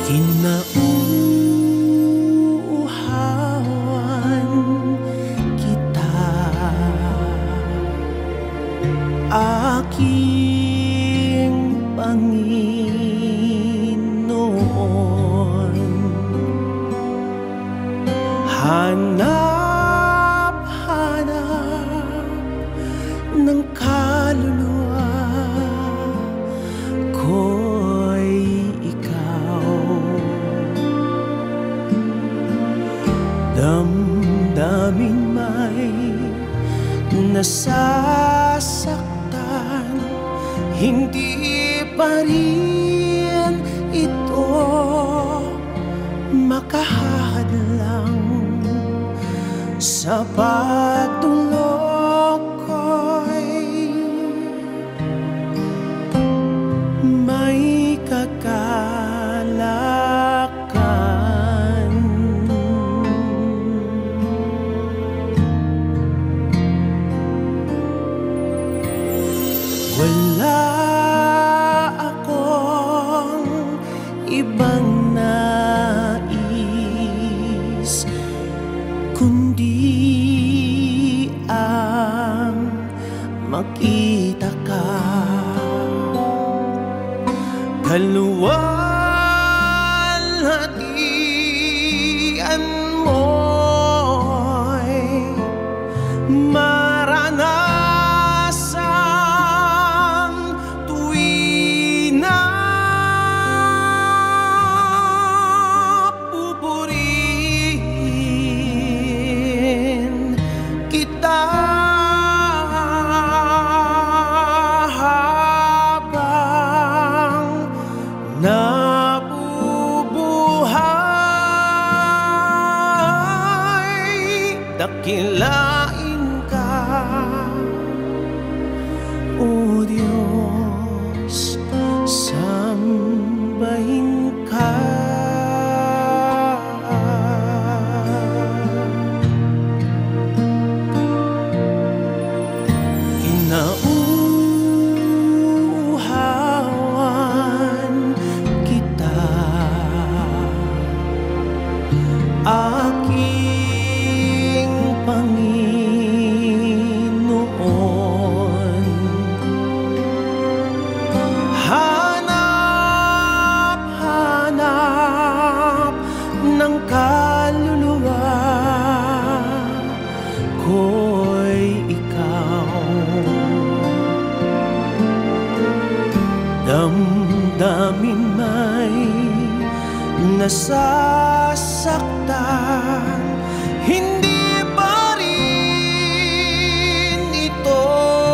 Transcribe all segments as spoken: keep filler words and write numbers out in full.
Kinauuhawan kita, aking Panginoon. Hanap-hanap ng kaluluwa ko'y ikaw. Damdamin may nasasaktan, hindi pa rin ito makahadlang sa pagtulog ko'y may kagalakan. Wala akong ibang nais kundi ang makita ka. Kaluwalhatian mo'y maranasan tuwi na pupurihin kita habang nabubuhay. Dakilain ka, O Diyos, sambahin ka. Kinauuhawan kita, aking Panginoon. Hanap-hanap ng kaluluwa ko'y ikaw. Damdamin may nasasaktan, hindi pa rin ito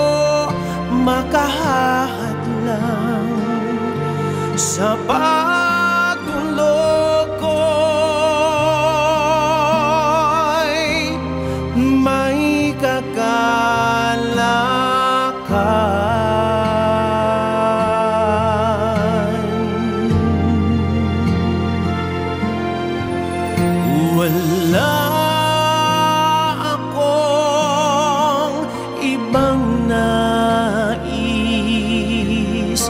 makahadlang sa pagtulog ko'y may kagalakan. Wala akong ibang nais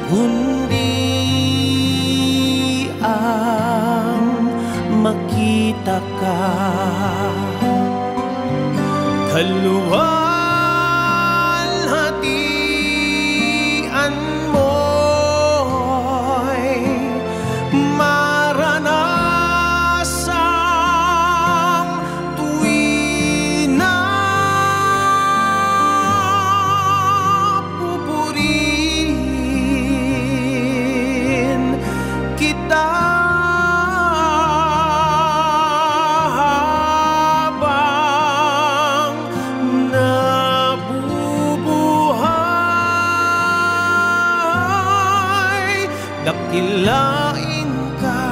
kundi ang makita ka. Kaluwalhatian mo'y maranasang tuwi na pupurihin kita habang nabubuhay. Dakilain ka,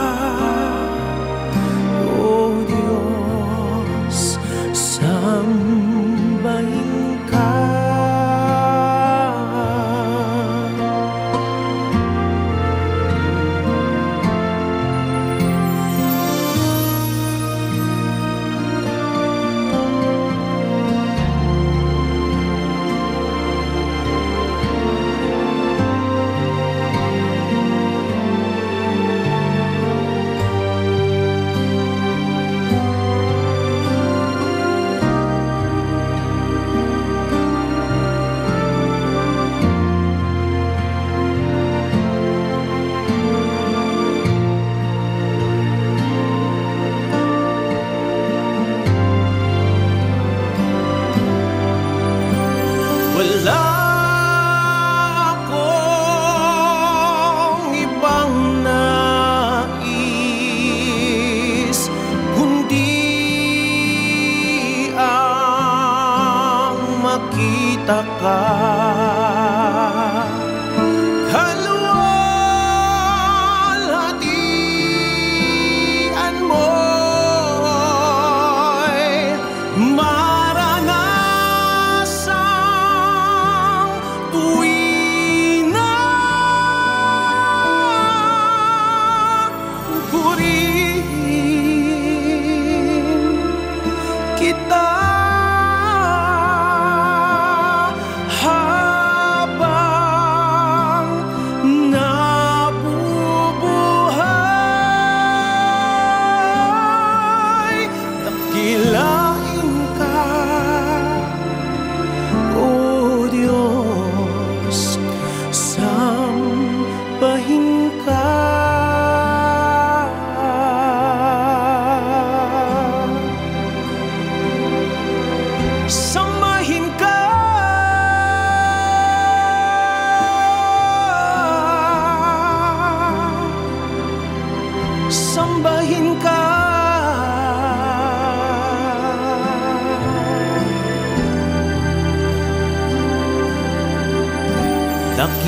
O Diyos, sambahin ka.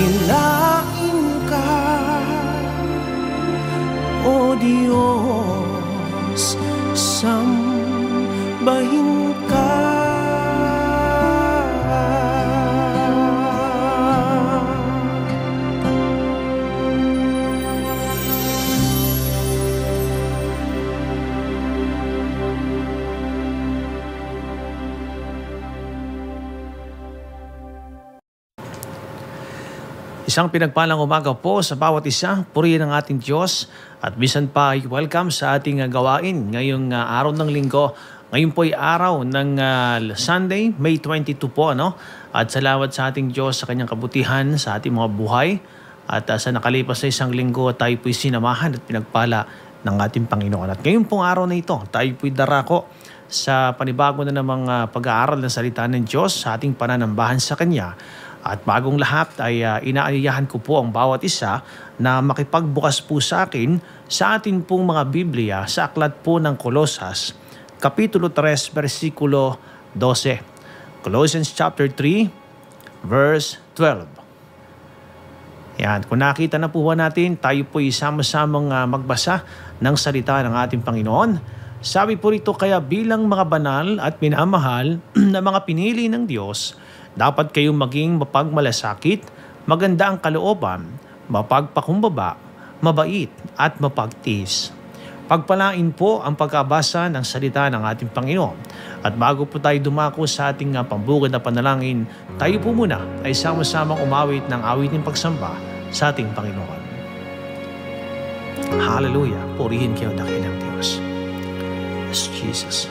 Dakilain ka, O Diyos, sambahin ka. Isang pinagpalang umaga po sa bawat isa. Purihin ang ating Diyos at bisan pa ay welcome sa ating uh, gawain ngayong uh, araw ng linggo. Ngayon po ay araw ng uh, Sunday, May twenty-two po. Ano? At salamat sa ating Diyos sa kanyang kabutihan sa ating mga buhay. At uh, sa nakalipas na isang linggo tayo po'y sinamahan at pinagpala ng ating Panginoon. At ngayon pong araw na ito, tayo po'y darako sa panibago na namang uh, pag-aaral ng salita ng Diyos sa ating pananambahan sa Kanya. At bagong lahat ay uh, inaayahan ko po ang bawat isa na makipagbukas po sa akin sa atin pong mga Biblia sa aklat po ng Kolosas, Kapitulo three, versikulo twelve. Colossians chapter three, verse twelve. Yan, kung nakita na po ba natin, tayo po isama-samang uh, magbasa ng salita ng ating Panginoon. Sabi po rito, kaya bilang mga banal at minamahal na mga pinili ng Diyos, dapat kayong maging mapagmalasakit, maganda ang kalooban, mapagpakumbaba, mabait at mapagtiis. Pagpalain po ang pagkabasa ng salita ng ating Panginoon. At bago po tayo dumako sa ating pambugad na panalangin, tayo po muna ay sama-samang umawit ng awit ng pagsamba sa ating Panginoon. Hallelujah! Purihin kayo dakilang Diyos. Yes, Jesus.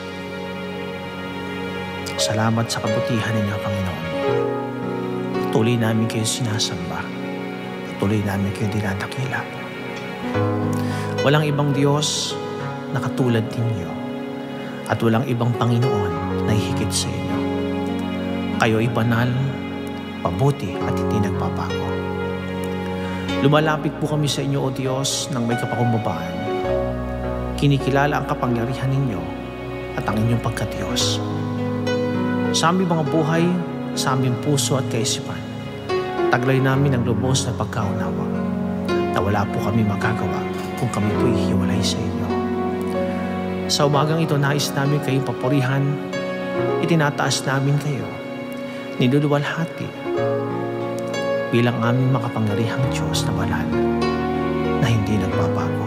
Salamat sa kabutihan ninyo, Panginoon. Patuloy namin kayo sinasamba. Patuloy namin kayo dinadakila. Walang ibang Diyos na katulad ninyo. At walang ibang Panginoon na hihigit sa inyo. Kayo ay banal, pabuti at hindi nagbabago. Lumalapit po kami sa inyo, O Diyos, ng may kapakumbabaan. Kinikilala ang kapangyarihan ninyo at ang inyong pagka-Diyos. Sa aming mga buhay, sa aming puso at kaisipan, taglay namin ang lubos na pagkaunawa na wala po kami magagawa kung kami po'y hiwalay sa inyo. Sa umagang ito, nais namin kayong papurihan, itinataas namin kayo, niluluwalhati bilang aming makapangyarihang Diyos na banal na hindi nagbabago.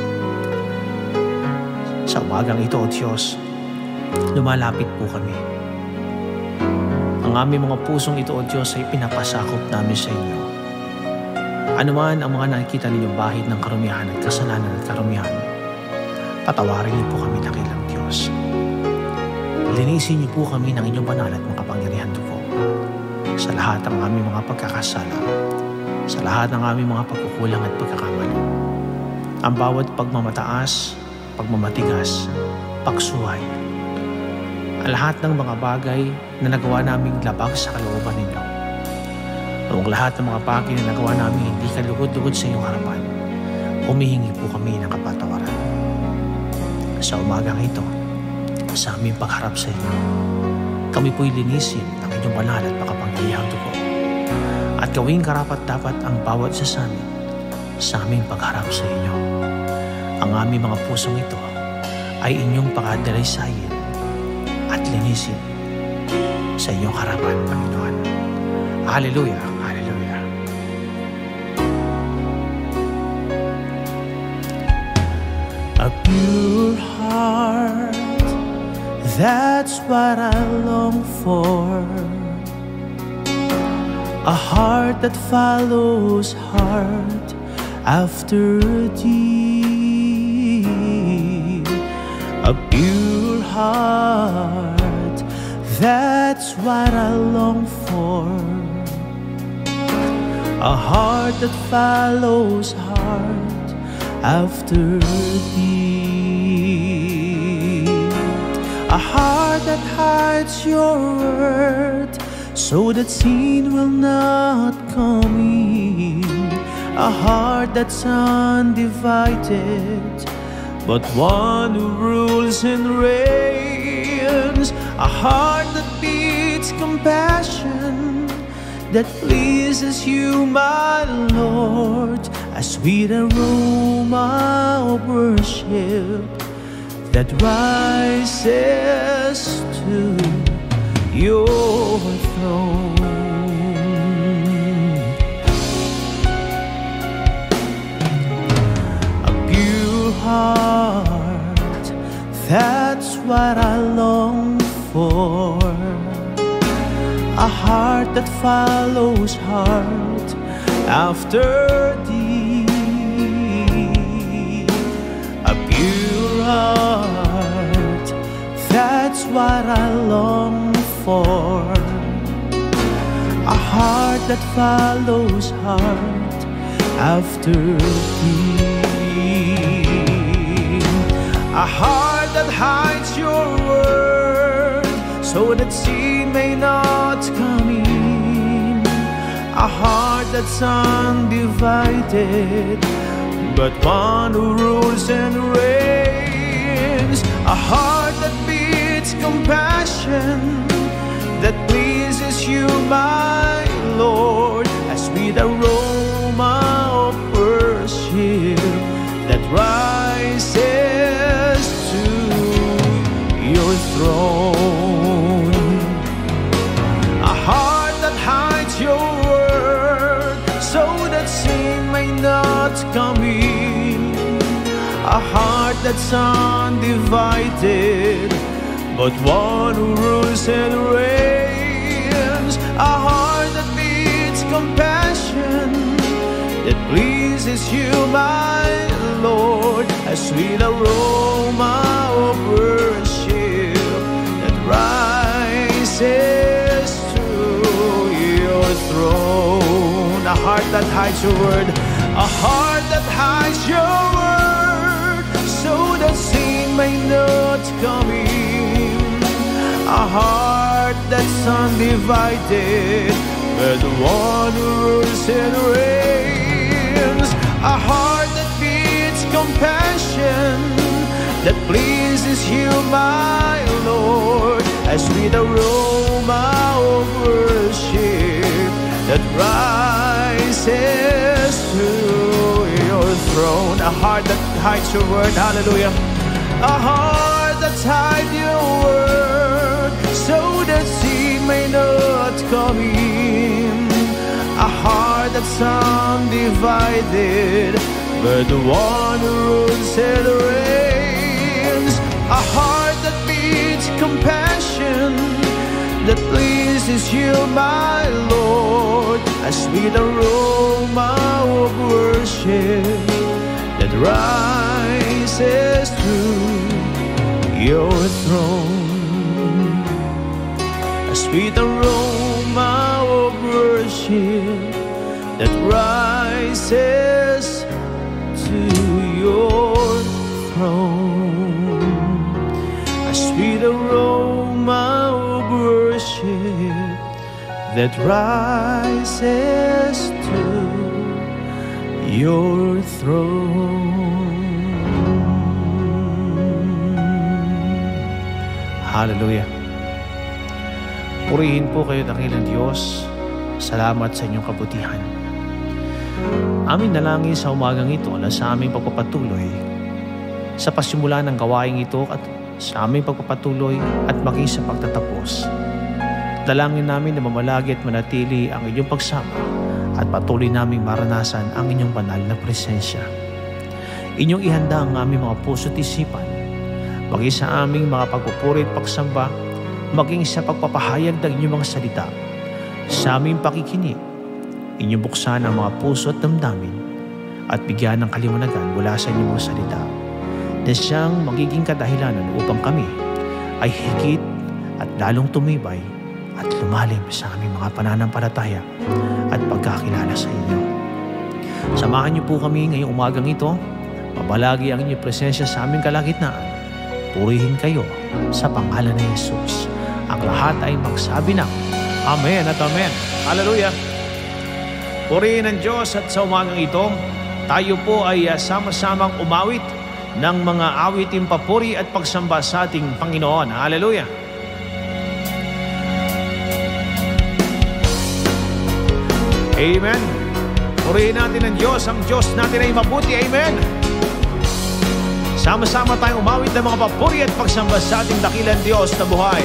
Sa umagang ito, O Diyos, lumalapit po kami. Ang aming mga pusong ito, O Diyos, ay pinapasakop namin sa inyo. Ano man ang mga nakikita ninyong bahid ng karumihan at kasalanan at karumihan, patawarin niyo po kami, dakilang Diyos. Linisin niyo po kami ng inyong banal at makapangyarihan dugo sa lahat ng aming mga pagkakasala, sa lahat ng aming mga pagkukulang at pagkakamali. Ang bawat pagmamataas, pagmamatigas, pagsuhay, ang lahat ng mga bagay na nagawa naming labag sa kalooban ninyo. Ang lahat ng mga bagay na nagawa namin hindi kalugod-lugod sa inyong harapan, humihingi po kami ng kapatawaran. Sa umagang ito, sa aming pagharap sa inyo, kami po'y linisin ng inyong banal at makapangyarihang dugo at gawing karapat-dapat ang bawat isa sa amin sa aming pagharap sa inyo. Ang aming mga pusong ito ay inyong pakadalasayin at linisin sa inyong harapan, Panginoon. Hallelujah! Hallelujah! A pure heart, that's what I long for. A heart that follows hard after thee. A pure heart, that's what I long for. A heart that follows hard after thee. A heart that hides your word so that sin will not come in. A heart that's undivided, but one who rules and reigns. A heart that beats compassion that pleases you, my Lord, a sweet aroma of worship that rises to your throne. A pure heart, that's what I long for. A heart that follows heart after thee. A pure heart, that's what I long for. A heart that follows heart after thee. A heart that hides your word so that sin may not come in. A heart that's undivided, but one who rules and reigns. A heart that beats compassion, that pleases you, my Lord, a sweet aroma of worship that rises to your throne. A heart that hides your word so that sin may not come in. A heart that's undivided, but one who rules and reigns. A heart that beats compassion, that pleases you, my Lord, a sweet aroma of worship that rises to your throne. A heart that hides your word, a heart that hides your word so that sin may not come in. A heart that's undivided, but the one who rules and reigns. A heart that beats compassion, that pleases you, my Lord, a sweet aroma of worship that rises to your throne. A heart that hides your word, hallelujah. A heart that's hides your word so that sin may not come in. A heart that's undivided, but the one who rules and reigns. A heart that beats compassion, that pleases you, my Lord, a sweet aroma of worship that rises to your throne. A sweet aroma of worship that rises to your throne. A sweet aroma of worship that rises to your throne. Hallelujah. Purihin po kayo, dakilang Diyos. Salamat sa inyong kabutihan. Amin dalangin sa umagang ito na sa aming pagpapatuloy sa pasimula ng gawaing ito at sa aming pagpapatuloy at maging sa pagtatapos. Dalangin namin na mamalagi at manatili ang inyong pagsama at patuloy naming maranasan ang inyong banal na presensya. Inyong ihanda ang aming mga puso at isipan, maging sa aming mga pagpupuri at pagsamba, maging sa pagpapahayag ng inyong mga salita. Sa aming pakikinig, inyong buksan ang mga puso at damdamin at bigyan ng kaliwanagan mula sa inyong mga salita na siyang magiging kadahilanan upang kami ay higit at lalong tumibay at lumalim sa aming mga pananampalataya at pagkakilala sa inyo. Samahan niyo po kami ngayong umagang ito. Mabalagi ang inyong presensya sa aming kalagitnaan. Purihin kayo sa pangalan ni Jesus. Ang lahat ay magsabi ng Amen at Amen. Hallelujah. Purihin ang Diyos at sa umagang ito, tayo po ay uh, sama-samang umawit ng mga awiting papuri at pagsamba sa ating Panginoon. Hallelujah. Amen. Purihin natin ang Diyos. Ang Diyos natin ay mabuti. Amen. Sama-sama tayong umawit ng mga papuri at pagsamba sa ating dakilang Diyos na buhay.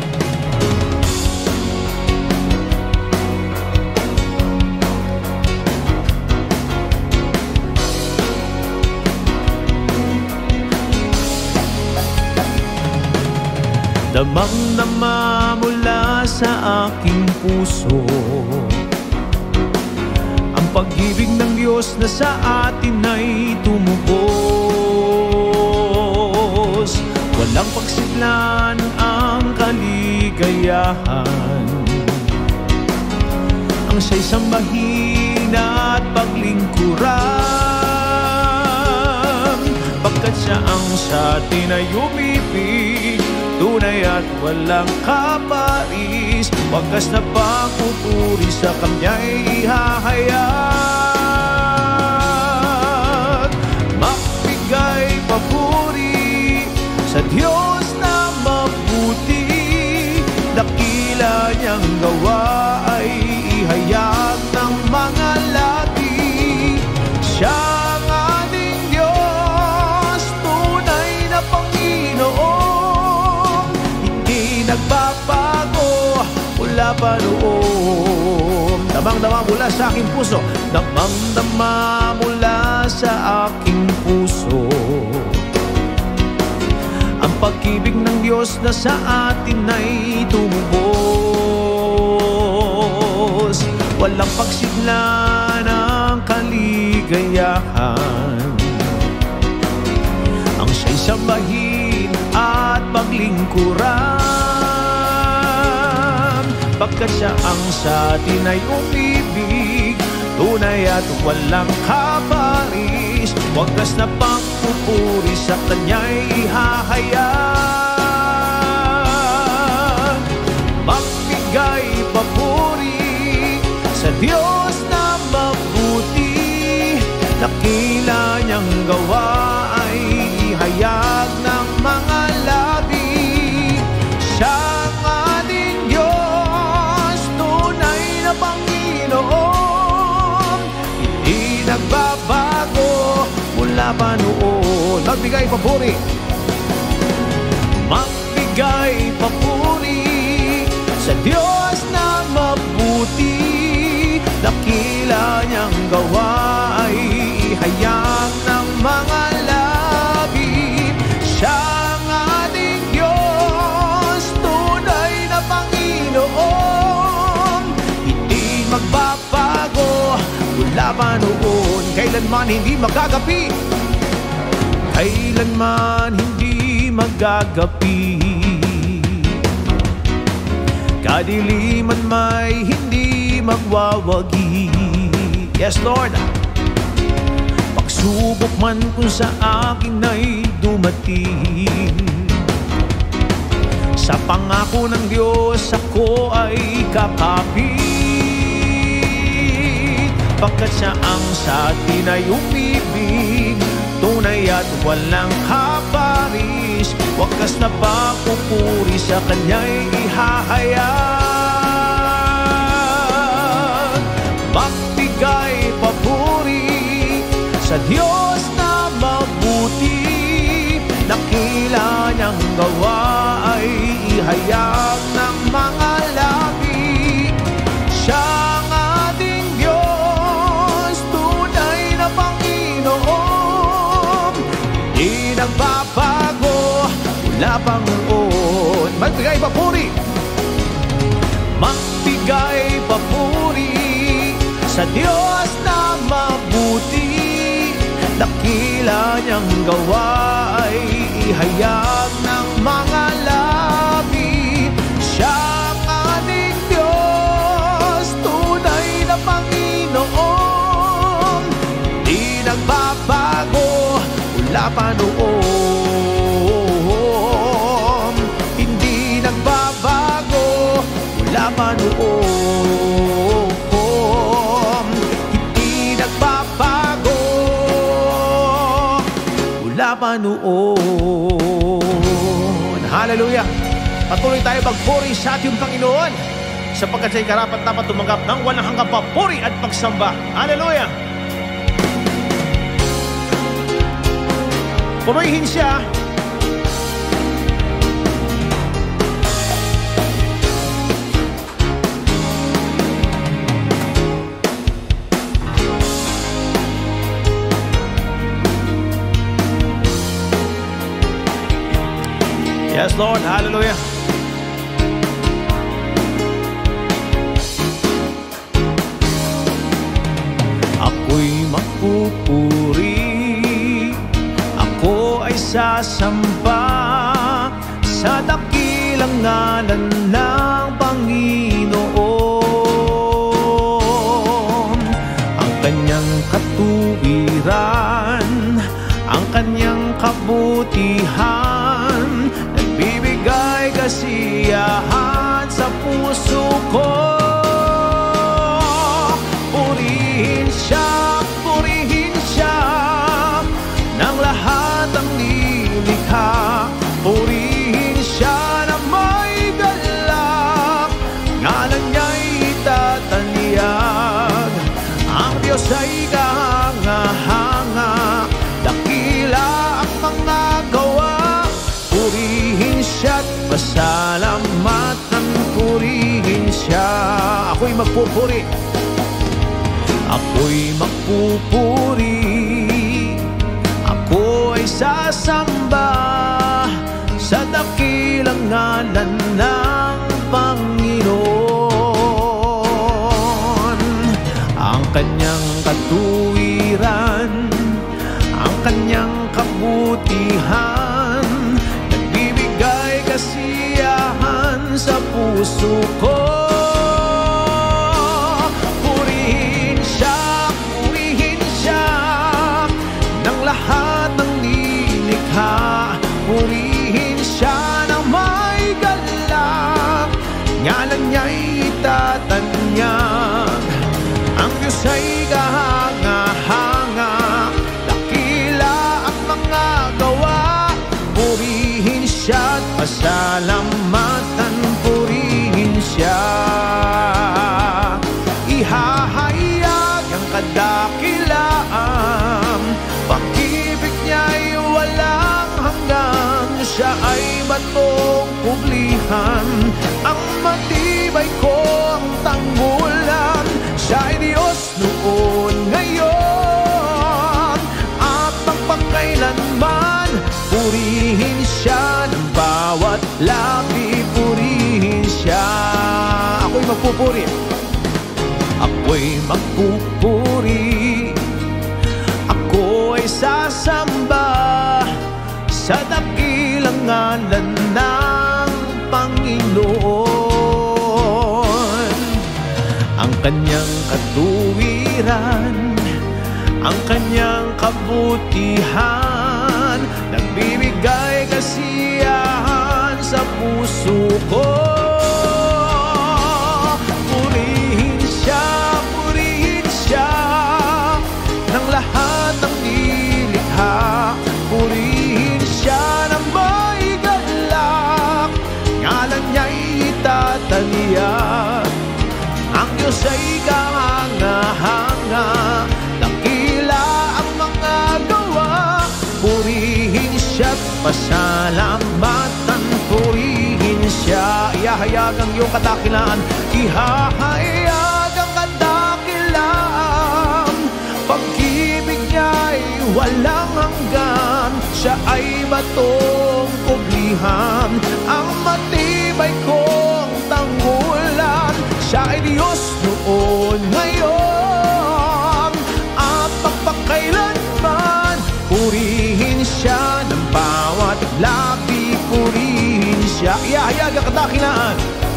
Damang-dama mula sa aking puso ang pag-ibig ng Diyos na sa atin ay tumubos. Walang pagsidlan ang kaligayahan, ang siya'y sambahin at paglingkuran, pagkat siya ang sa atin ay umibig, tunay at walang kaparis, wagas na pagpupuri sa Kanya'y ihahayag. Magbigay papuri sa Diyos na mabuti, dakila niyang gawa ay ihayag ng mga labi. Siya ang ating Diyos, tunay na Panginoon, nagbabago mula pa noon. Damang-dama mula sa aking puso, damang-dama mula sa aking puso ang pag-ibig ng Diyos na sa atin ay tumubos. Walang pagsigla ng kaligayahan, ang siya'y sambahin at paglingkuran, pagkat siya ang sa atin ay umibig, tunay at walang kaparis, wagas na pagpupuri sa Kanya'y ihahayag. Magbigay papuri sa Diyos na mabuti, dakila niyang gawa ay ihayag ng mga labi. Siya ang ating Diyos, tunay na Panginoon, hindi nagbabago mula pa noon. Magbigay papuri, magbigay papuri sa Diyos na mabuti, dakila niyang gawa ay ihayag ng mga labi. Siya ang ating Diyos, tunay na Panginoon, hindi magbabago mula pa noon. Kailanman hindi magagapi, kailanman hindi magagapi. Kadiliman may hindi magwawagi. Yes, Lord. Pagsubok man kung sa akin ay dumating, sa pangako ng Diyos ako ay kakapit, pagkat siya ang sa atin ay umibig, tunay at walang kaparis, wagas na pagpupuri sa Kanya'y ihahayag. Magbigay papuri sa Diyos na mabuti, dakila niyang gawa ay ihayag ng mga labi. Siya ang ating Diyos, tunay na Panginoon, di nagbabago mula pa noon. Magbigay papuri, magbigay papuri sa Diyos na mabuti, dakila niyang gawa ay ihayag ng mga labi. Siya ang ating Diyos, tunay na Panginoon, di nagbabago mula pa noon. Hindi nagbabago mula pa noon. Hindi nagbabago mula pa noon. Hallelujah! Patuloy tayo magpuri sa ating Panginoon. sapagkat siya'y karapat dapat tumanggap ng walang hanggang papuri at pagsamba. Hallelujah! Purihin siya. Yes, Lord. Hallelujah. Ako'y magpupuri, ako ay sasamba sa dakilang ngalan ng Panginoon. Ang kanyang katuwiran, ang kanyang kabutihan, nagbibigay kasiyahan sa puso ko. Purihin siya, purihin siya ng lahat ng nilikha. Purihin siya na may galak, ngalan niya'y itatanyag. Ang Diyos ay kahanga-hanga, dakila ang mga gawa. Purihin siya't pasalamatan, purihin siya. Ako'y magpupuri, ako'y magpupuri, ako ay sasamba sa dakilang ngalan ng Panginoon. Ang kanyang katuwiran, ang kanyang kabutihan, nagbibigay kasiyahan sa puso ko. Purihin siya, purihin siya ng lahat ng nilikha. Purihin siya ng may galak, ngalan niya'y itatanyag. Ang Diyos ay kahanga-hanga, dakila ang mga gawa. Purihin siya't pasalamatan, purihin siya. Ihahayag ang kadakilaan, pag-ibig niya'y walang hanggan. Siya ay batong kublihan, ang matibay kong tanggulan. Siya ay Diyos noon, ngayon, at magpakailanman. Purihin siya ng bawat labi, purihin siya. Ako'y magpupuri, ako'y magpupuri, ako ay sasamba sa dakilang ngalan ng Panginoon. Ang kanyang katuwiran, ang kanyang kabutihan, nagbibigay kasiyahan sa puso ko. Purihin siya, purihin siya ng lahat ng nilikha. Purihin siya ng may galak, ngalan niya'y itatanyag. Ang Diyos ay kahanga-hanga, dakila ang mga gawa. Purihin siya't pasalamatan, purihin siya. Ihahayag ang iyong kadakilaan, ihahayag ang kadakilaan. Pag-ibig niya'y walang hanggan, siya ay batong kublihan, ang matibay kong tanggulan. Siya ay Diyos noon, ngayon, at magpakailanman. Purihin siya ng bawat labi, purihin siya. Ihahayag ang kadakilaan,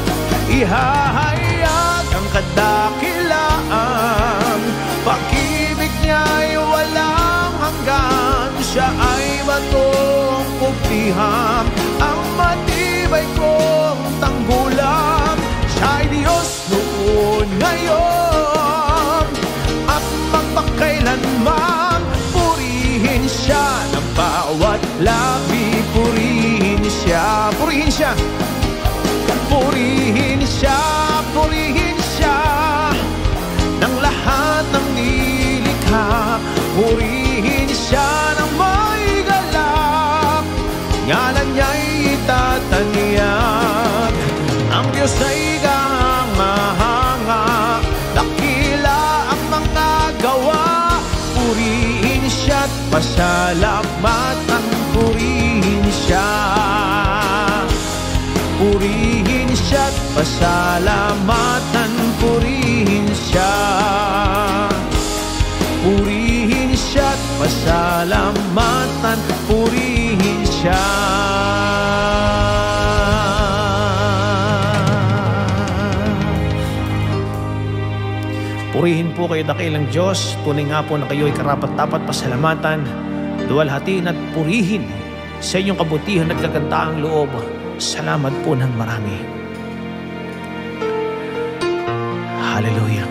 ihahayag ang kadakilaan. Pag-ibig niya'y walang hanggan, siya ay batong kublihan, ang matibay kong tanggulan. Siya ay Diyos noon, ngayon, at magpakailanman. Purihin siya ng bawat labi, purihin siya. Purihin siya, purihin siya, purihin pasalamatan, purihin siya. Purihin siya't pasalamatan, purihin siya. Purihin siya't pasalamatan, purihin siya. Purihin po kayo dakilang Diyos, tunay nga po na kayo'y karapat-dapat pasalamatan, luwalhatiin at purihin sa inyong kabutihan at kagandaang loob. Salamat po ng marami. Hallelujah.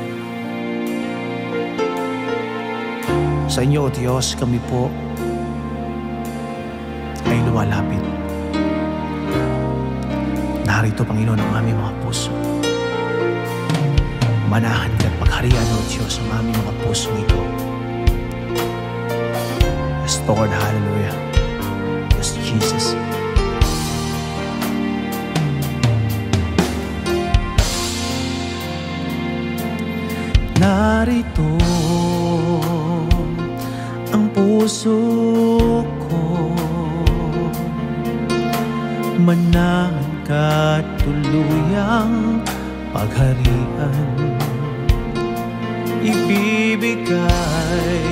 Sa inyo, O Diyos, kami po ay lumalapit. Narito, Panginoon, ang aming mga puso. Manahan ka at pagharian, O Diyos, ang aming mga pusong ito. Yes, Lord, hallelujah. Yes, Jesus. Narito ang puso ko, manahan ka at tuluyang pagharian. Ibibigay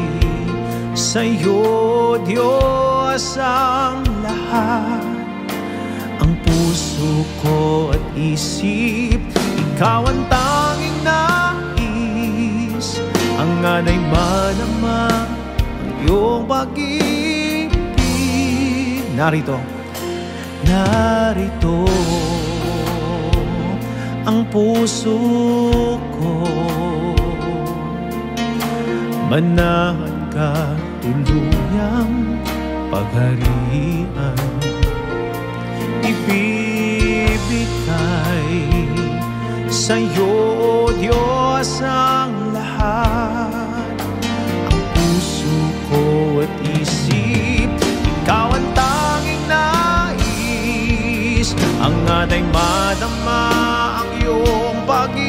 sa'yo, Diyos, ang lahat. Ang puso ko at isip, ikaw ang tanging nais. Ang anay madama ang iyong pag-ibig. Narito, narito ang puso ko, manahan ka tuluyang pagharian. Ibibigay sa'yo, Diyos, ang lahat. Ang puso ko at isip, ikaw ang tanging nais. Ang anay madama ang iyong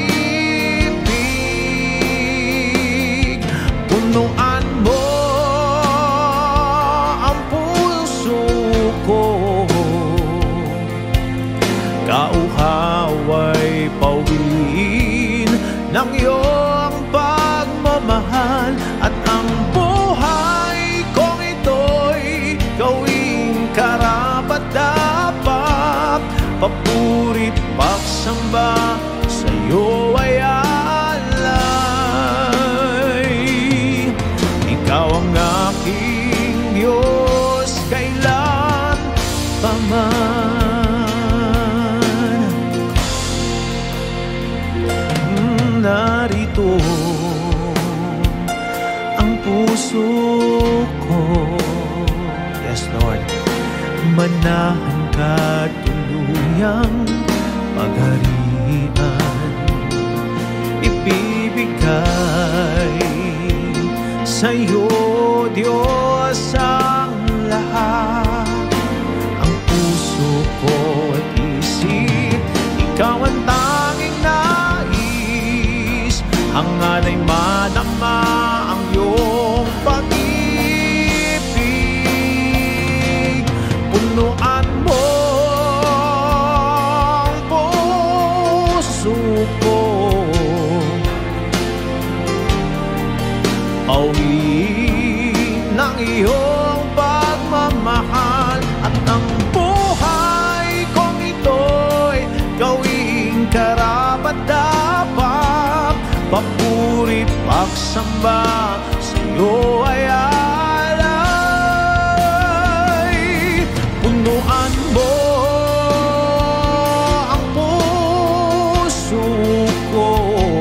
pag-ibig. Punuan mo ang puso ko, kauhaway pauwiin ng iyong pagmamahal. At ang buhay kong ito'y gawing karapat-dapat, papuri't pagsamba sa'yo ay alay. Ikaw ang aking Diyos kailan paman. Mm, narito ang puso ko, yes Lord, manahan ka tuluyang pagharian. Ibibigay sa'yo, Diyos, ang lahat. Ang puso ko at isip, ikaw ang tanging nais. Ang anay madama ang iyong pag-ibig. Punuan mo ang puso ko, pauwiin ng iyong pagmamahal. At ang buhay kong ito'y gawing karapat-dapat, papuri't pagsamba sa'yo ay alay. Punuan mo ang puso ko,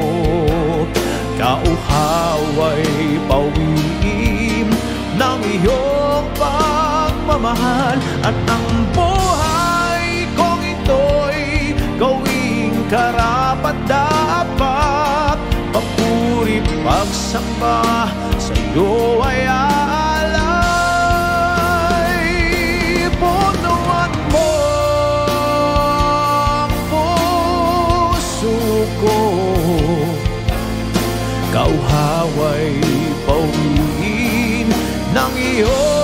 kauhaway pauwiin ng iyong pagmamahal. At ang buhay kong ito'y gawing karapat-dapat, papuri't pagsamba sa'yo ay alay. Punuan mo ang puso ko, kauhaway pauwiin ng iyong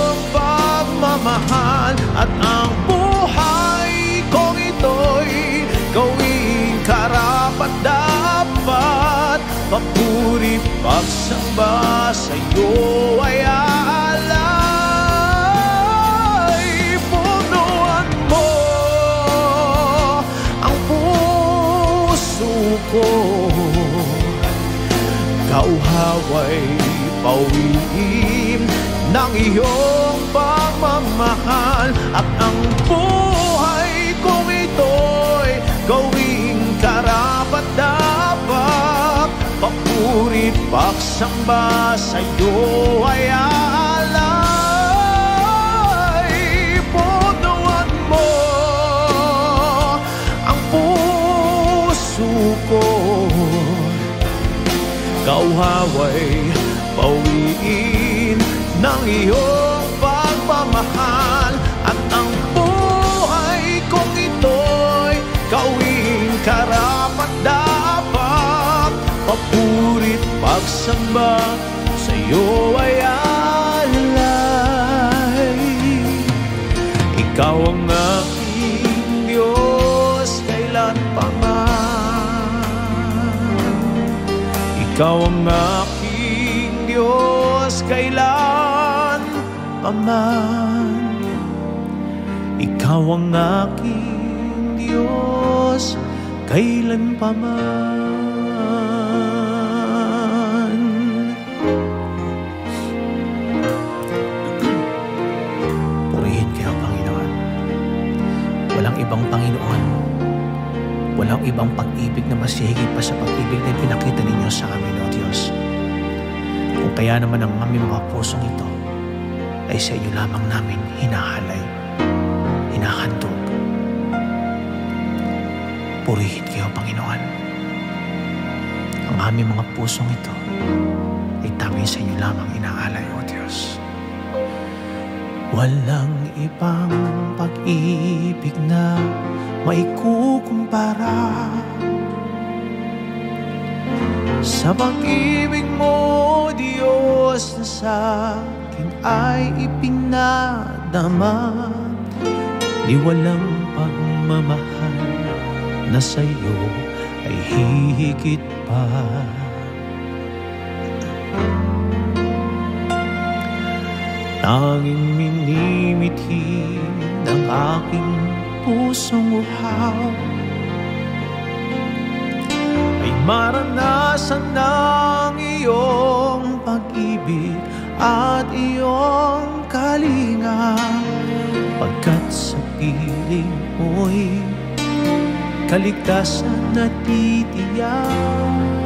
pagmamahal at ang buhay kong ito'y gawing karapat-dapat. Papuri, pagsamba sa'yo ay aalay. Punuan mo ang puso ko, kauhaway pawiin ng iyong pagmamahal at ang buhay kong ito'y gawing karapat-dapat. Papuri, pagsamba sa'yo ay aalay. Punuan mo ang puso ko, kauhaway pawiin ng iyong pagmamahal at ang buhay kong ito'y gawing karapat-dapat. Papuri't pagsamba sa'yo ay alay. Ikaw ang aking Diyos kailanpaman. Ikaw ang aking Diyos kailan paman. Ikaw ang aking Diyos kailan paman. Purihin kayo, Panginoon. Walang ibang Panginoon, walang ibang pag-ibig na mas higit pa sa pag-ibig na pinakita ninyo sa amin, O Diyos. Kung kaya naman ang aming mga pusong ito ay sa inyo lamang namin hinahalay, hinahandog. Purihin kayo, Panginoon. Ang aming mga pusong ito ay tanging sa inyo lamang inaalay, O Diyos. Walang ibang pag-ibig na maikukumpara sa pag-ibig mo, Diyos, na sa akin ay ipinadama. Di walang pagmamahal na sa'yo ay hihigit pa. Tanging minimithi ng aking pusong uhaw ay maranasan ng iyong pag-ibig at iyong kalinga, pagkat sa piling mo'y kaligtasan na titiyak.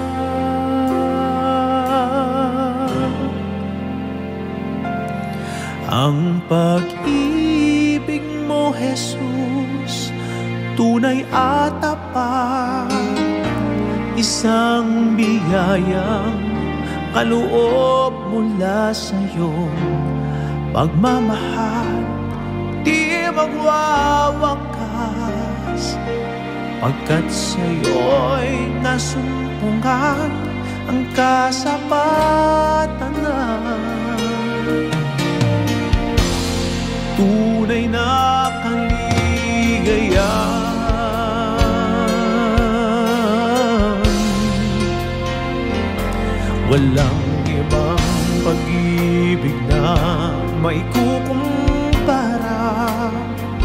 Ang pag-ibig mo, Jesus, tunay at tapat, isang biyayang kaloob mula sa iyong pagmamahal, di magwawakas, pagkat sa iyo'y nasumpungan ang kasapatan na tunay na kaligayahan. Walang ibang pag-ibig na maikukumpara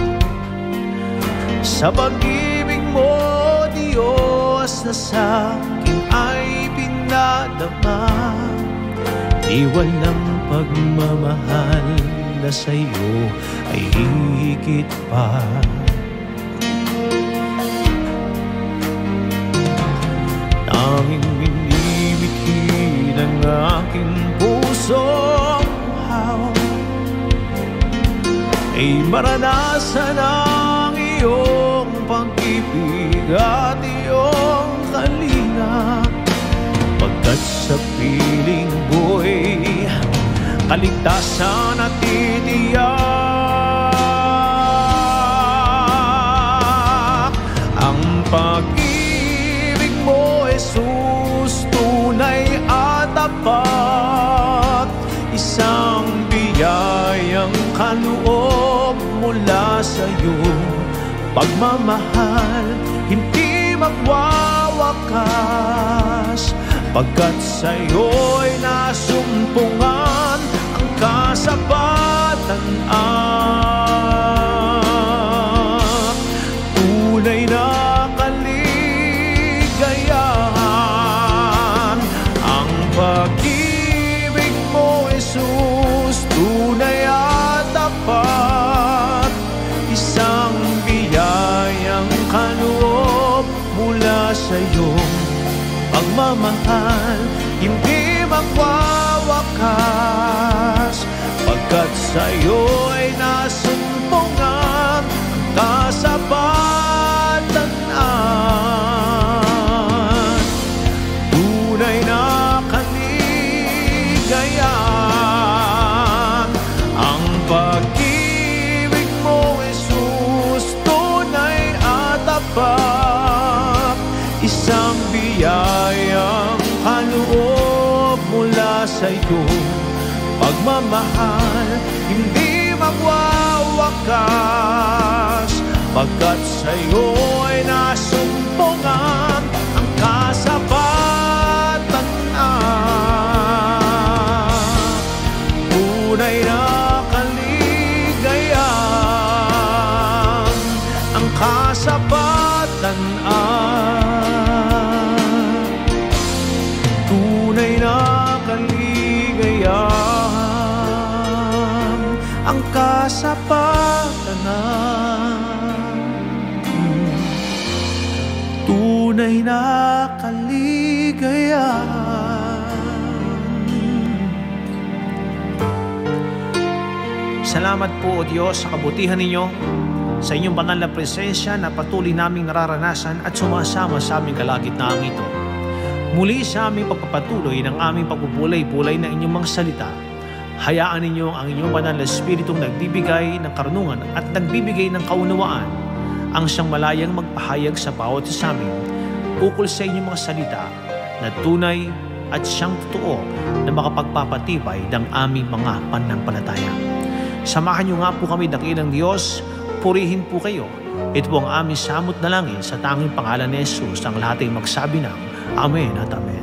sa pag-ibig mo, Diyos, na sa akin ay pinadama. Di walang pagmamahal na sa'yo ay higit pa. Tanging minimithi ng aking pusong uhaw ay maranasan ang iyong pag-ibig at iyong kalinga, pagkat sa piling mo'y kaligtasan at titiyak. Ang pag-ibig mo, Jesus, at tapat, isang biyayang kaloob mula sa iyong pagmamahal, hindi magwawakas, pagkat sa iyo'y nasumpungan ang kasapatan at tunay na kaligayahan. Ang pag-ibig mo, Jesus, tunay at tapat, isang biyayang kaloob mula sa iyong pagmamahal, hindi magwawakas, pagkat sa iyo'y nasumpungan ang kasapatan at tunay na kaligayahan. Ang pag-ibig mo, Jesus, tunay at tapat, isang biyayang kaloob mula sa iyong pagmamahal, hindi magwawakas, pagkat sa iyo'y nasumpungan ang kasapatan at tunay na kaligayahan. Ang kasapatan at tunay na kaligayahan. Ang kasapatan at tunay na kaligayahan. Salamat po, O Diyos, sa kabutihan ninyo, sa inyong banal na presensya na patuloy naming nararanasan at sumasama sa aming kalagitnaan ito. Muli sa aming pagpapatuloy ng aming pagbubulay-bulay ng inyong mga salita, hayaan ninyo ang inyong banal na Espiritong nagbibigay ng karunungan at nagbibigay ng kaunawaan ang siyang malayang magpahayag sa bawat isa sa amin ukol sa inyong mga salita na tunay at siyang totoo na makapagpapatibay ng aming mga pananampalataya. Samahan niyo nga po kami, dakilang Diyos, purihin po kayo. Ito po ang aming samot na langin sa tanging pangalan ni Jesus, ang lahat ay magsabi ng Amen at Amen.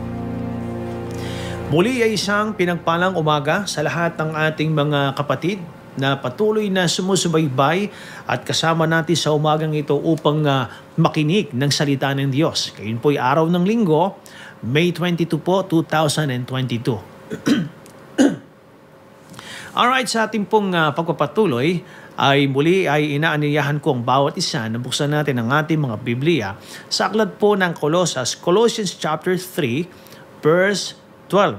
Muli ay isang pinagpalang umaga sa lahat ng ating mga kapatid na patuloy na sumusubaybay at kasama natin sa umagang ito upang uh, makinig ng salita ng Diyos. Ngayon po ay araw ng linggo, May twenty-second po, two thousand twenty-two. Alright, sa ating pong uh, pagpapatuloy ay muli ay inaaniyahan ko ang bawat isa na buksan natin ang ating mga Biblia sa aklat po ng Colossus, Colossians chapter three, verse twelve.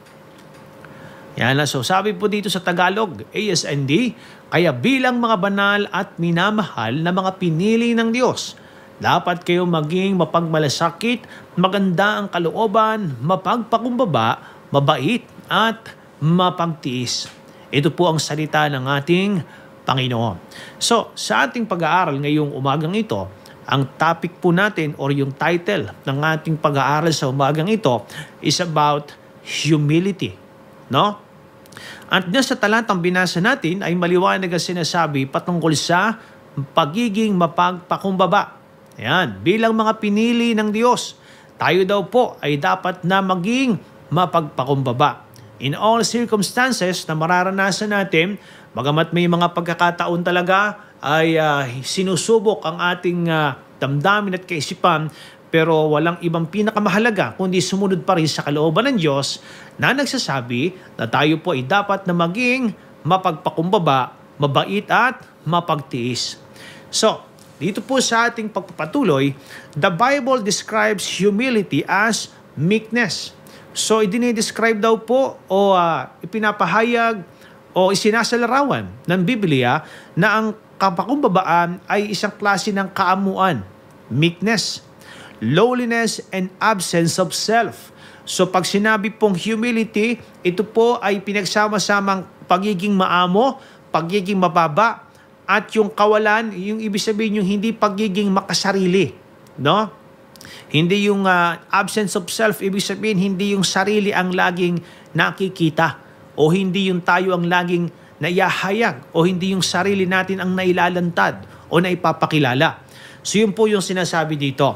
Yan na, so sabi po dito sa Tagalog, A S N D, kaya bilang mga banal at minamahal na mga pinili ng Diyos, dapat kayo maging mapagmalasakit, maganda ang kalooban, mapagpakumbaba, mabait at mapagtiis. Ito po ang salita ng ating Panginoon. So, sa ating pag-aaral ngayong umagang ito, ang topic po natin or yung title ng ating pag-aaral sa umagang ito is about humility. No? At sa talatang binasa natin ay maliwanag ang sinasabi patungkol sa pagiging mapagpakumbaba. Ayan, bilang mga pinili ng Diyos, tayo daw po ay dapat na maging mapagpakumbaba. In all circumstances na mararanasan natin, bagamat may mga pagkakataon talaga ay uh, sinusubok ang ating uh, damdamin at kaisipan, pero walang ibang pinakamahalaga kundi sumunod pa rin sa kalooban ng Diyos na nagsasabi na tayo po ay dapat na maging mapagpakumbaba, mabait at mapagtiis. So, dito po sa ating pagpapatuloy, the Bible describes humility as meekness. So, idinidescribe daw po o uh, ipinapahayag o isinasalarawan ng Biblia na ang kapakumbabaan ay isang klase ng kaamuan, meekness, lowliness, and absence of self. So pag sinabi pong humility, ito po ay pinagsama-samang pagiging maamo, pagiging mababa, at yung kawalan, yung ibig sabihin yung hindi pagiging makasarili. No? Hindi yung uh, absence of self, ibig sabihin hindi yung sarili ang laging nakikita o hindi yung tayo ang laging na iahayag o hindi yung sarili natin ang nailalantad o naipapakilala. So yun po yung sinasabi dito.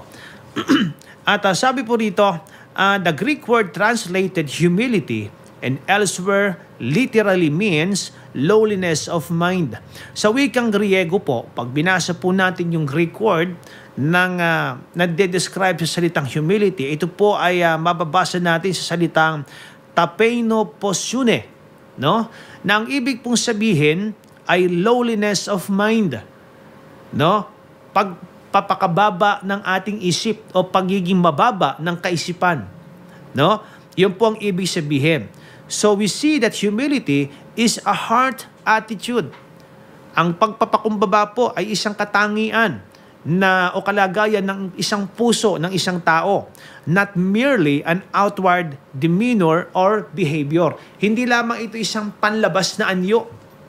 At uh, sabi po dito, uh, the Greek word translated humility and elsewhere literally means lowliness of mind. Sa wikang Griego po, pag binasa po natin yung Greek word ng uh, nade-describe sa salitang humility, ito po ay uh, mababasa natin sa salitang tapeiноposiune, no? Na ang ibig pong sabihin ay lowliness of mind, no? Pagpapakababa ng ating isip o pagiging mababa ng kaisipan, no? Yun po ang ibig sabihin. So we see that humility is a heart attitude. Ang pagpapakumbaba po ay isang katangian na o kalagayan ng isang puso ng isang tao, not merely an outward demeanor or behavior. Hindi lamang ito isang panlabas na anyo,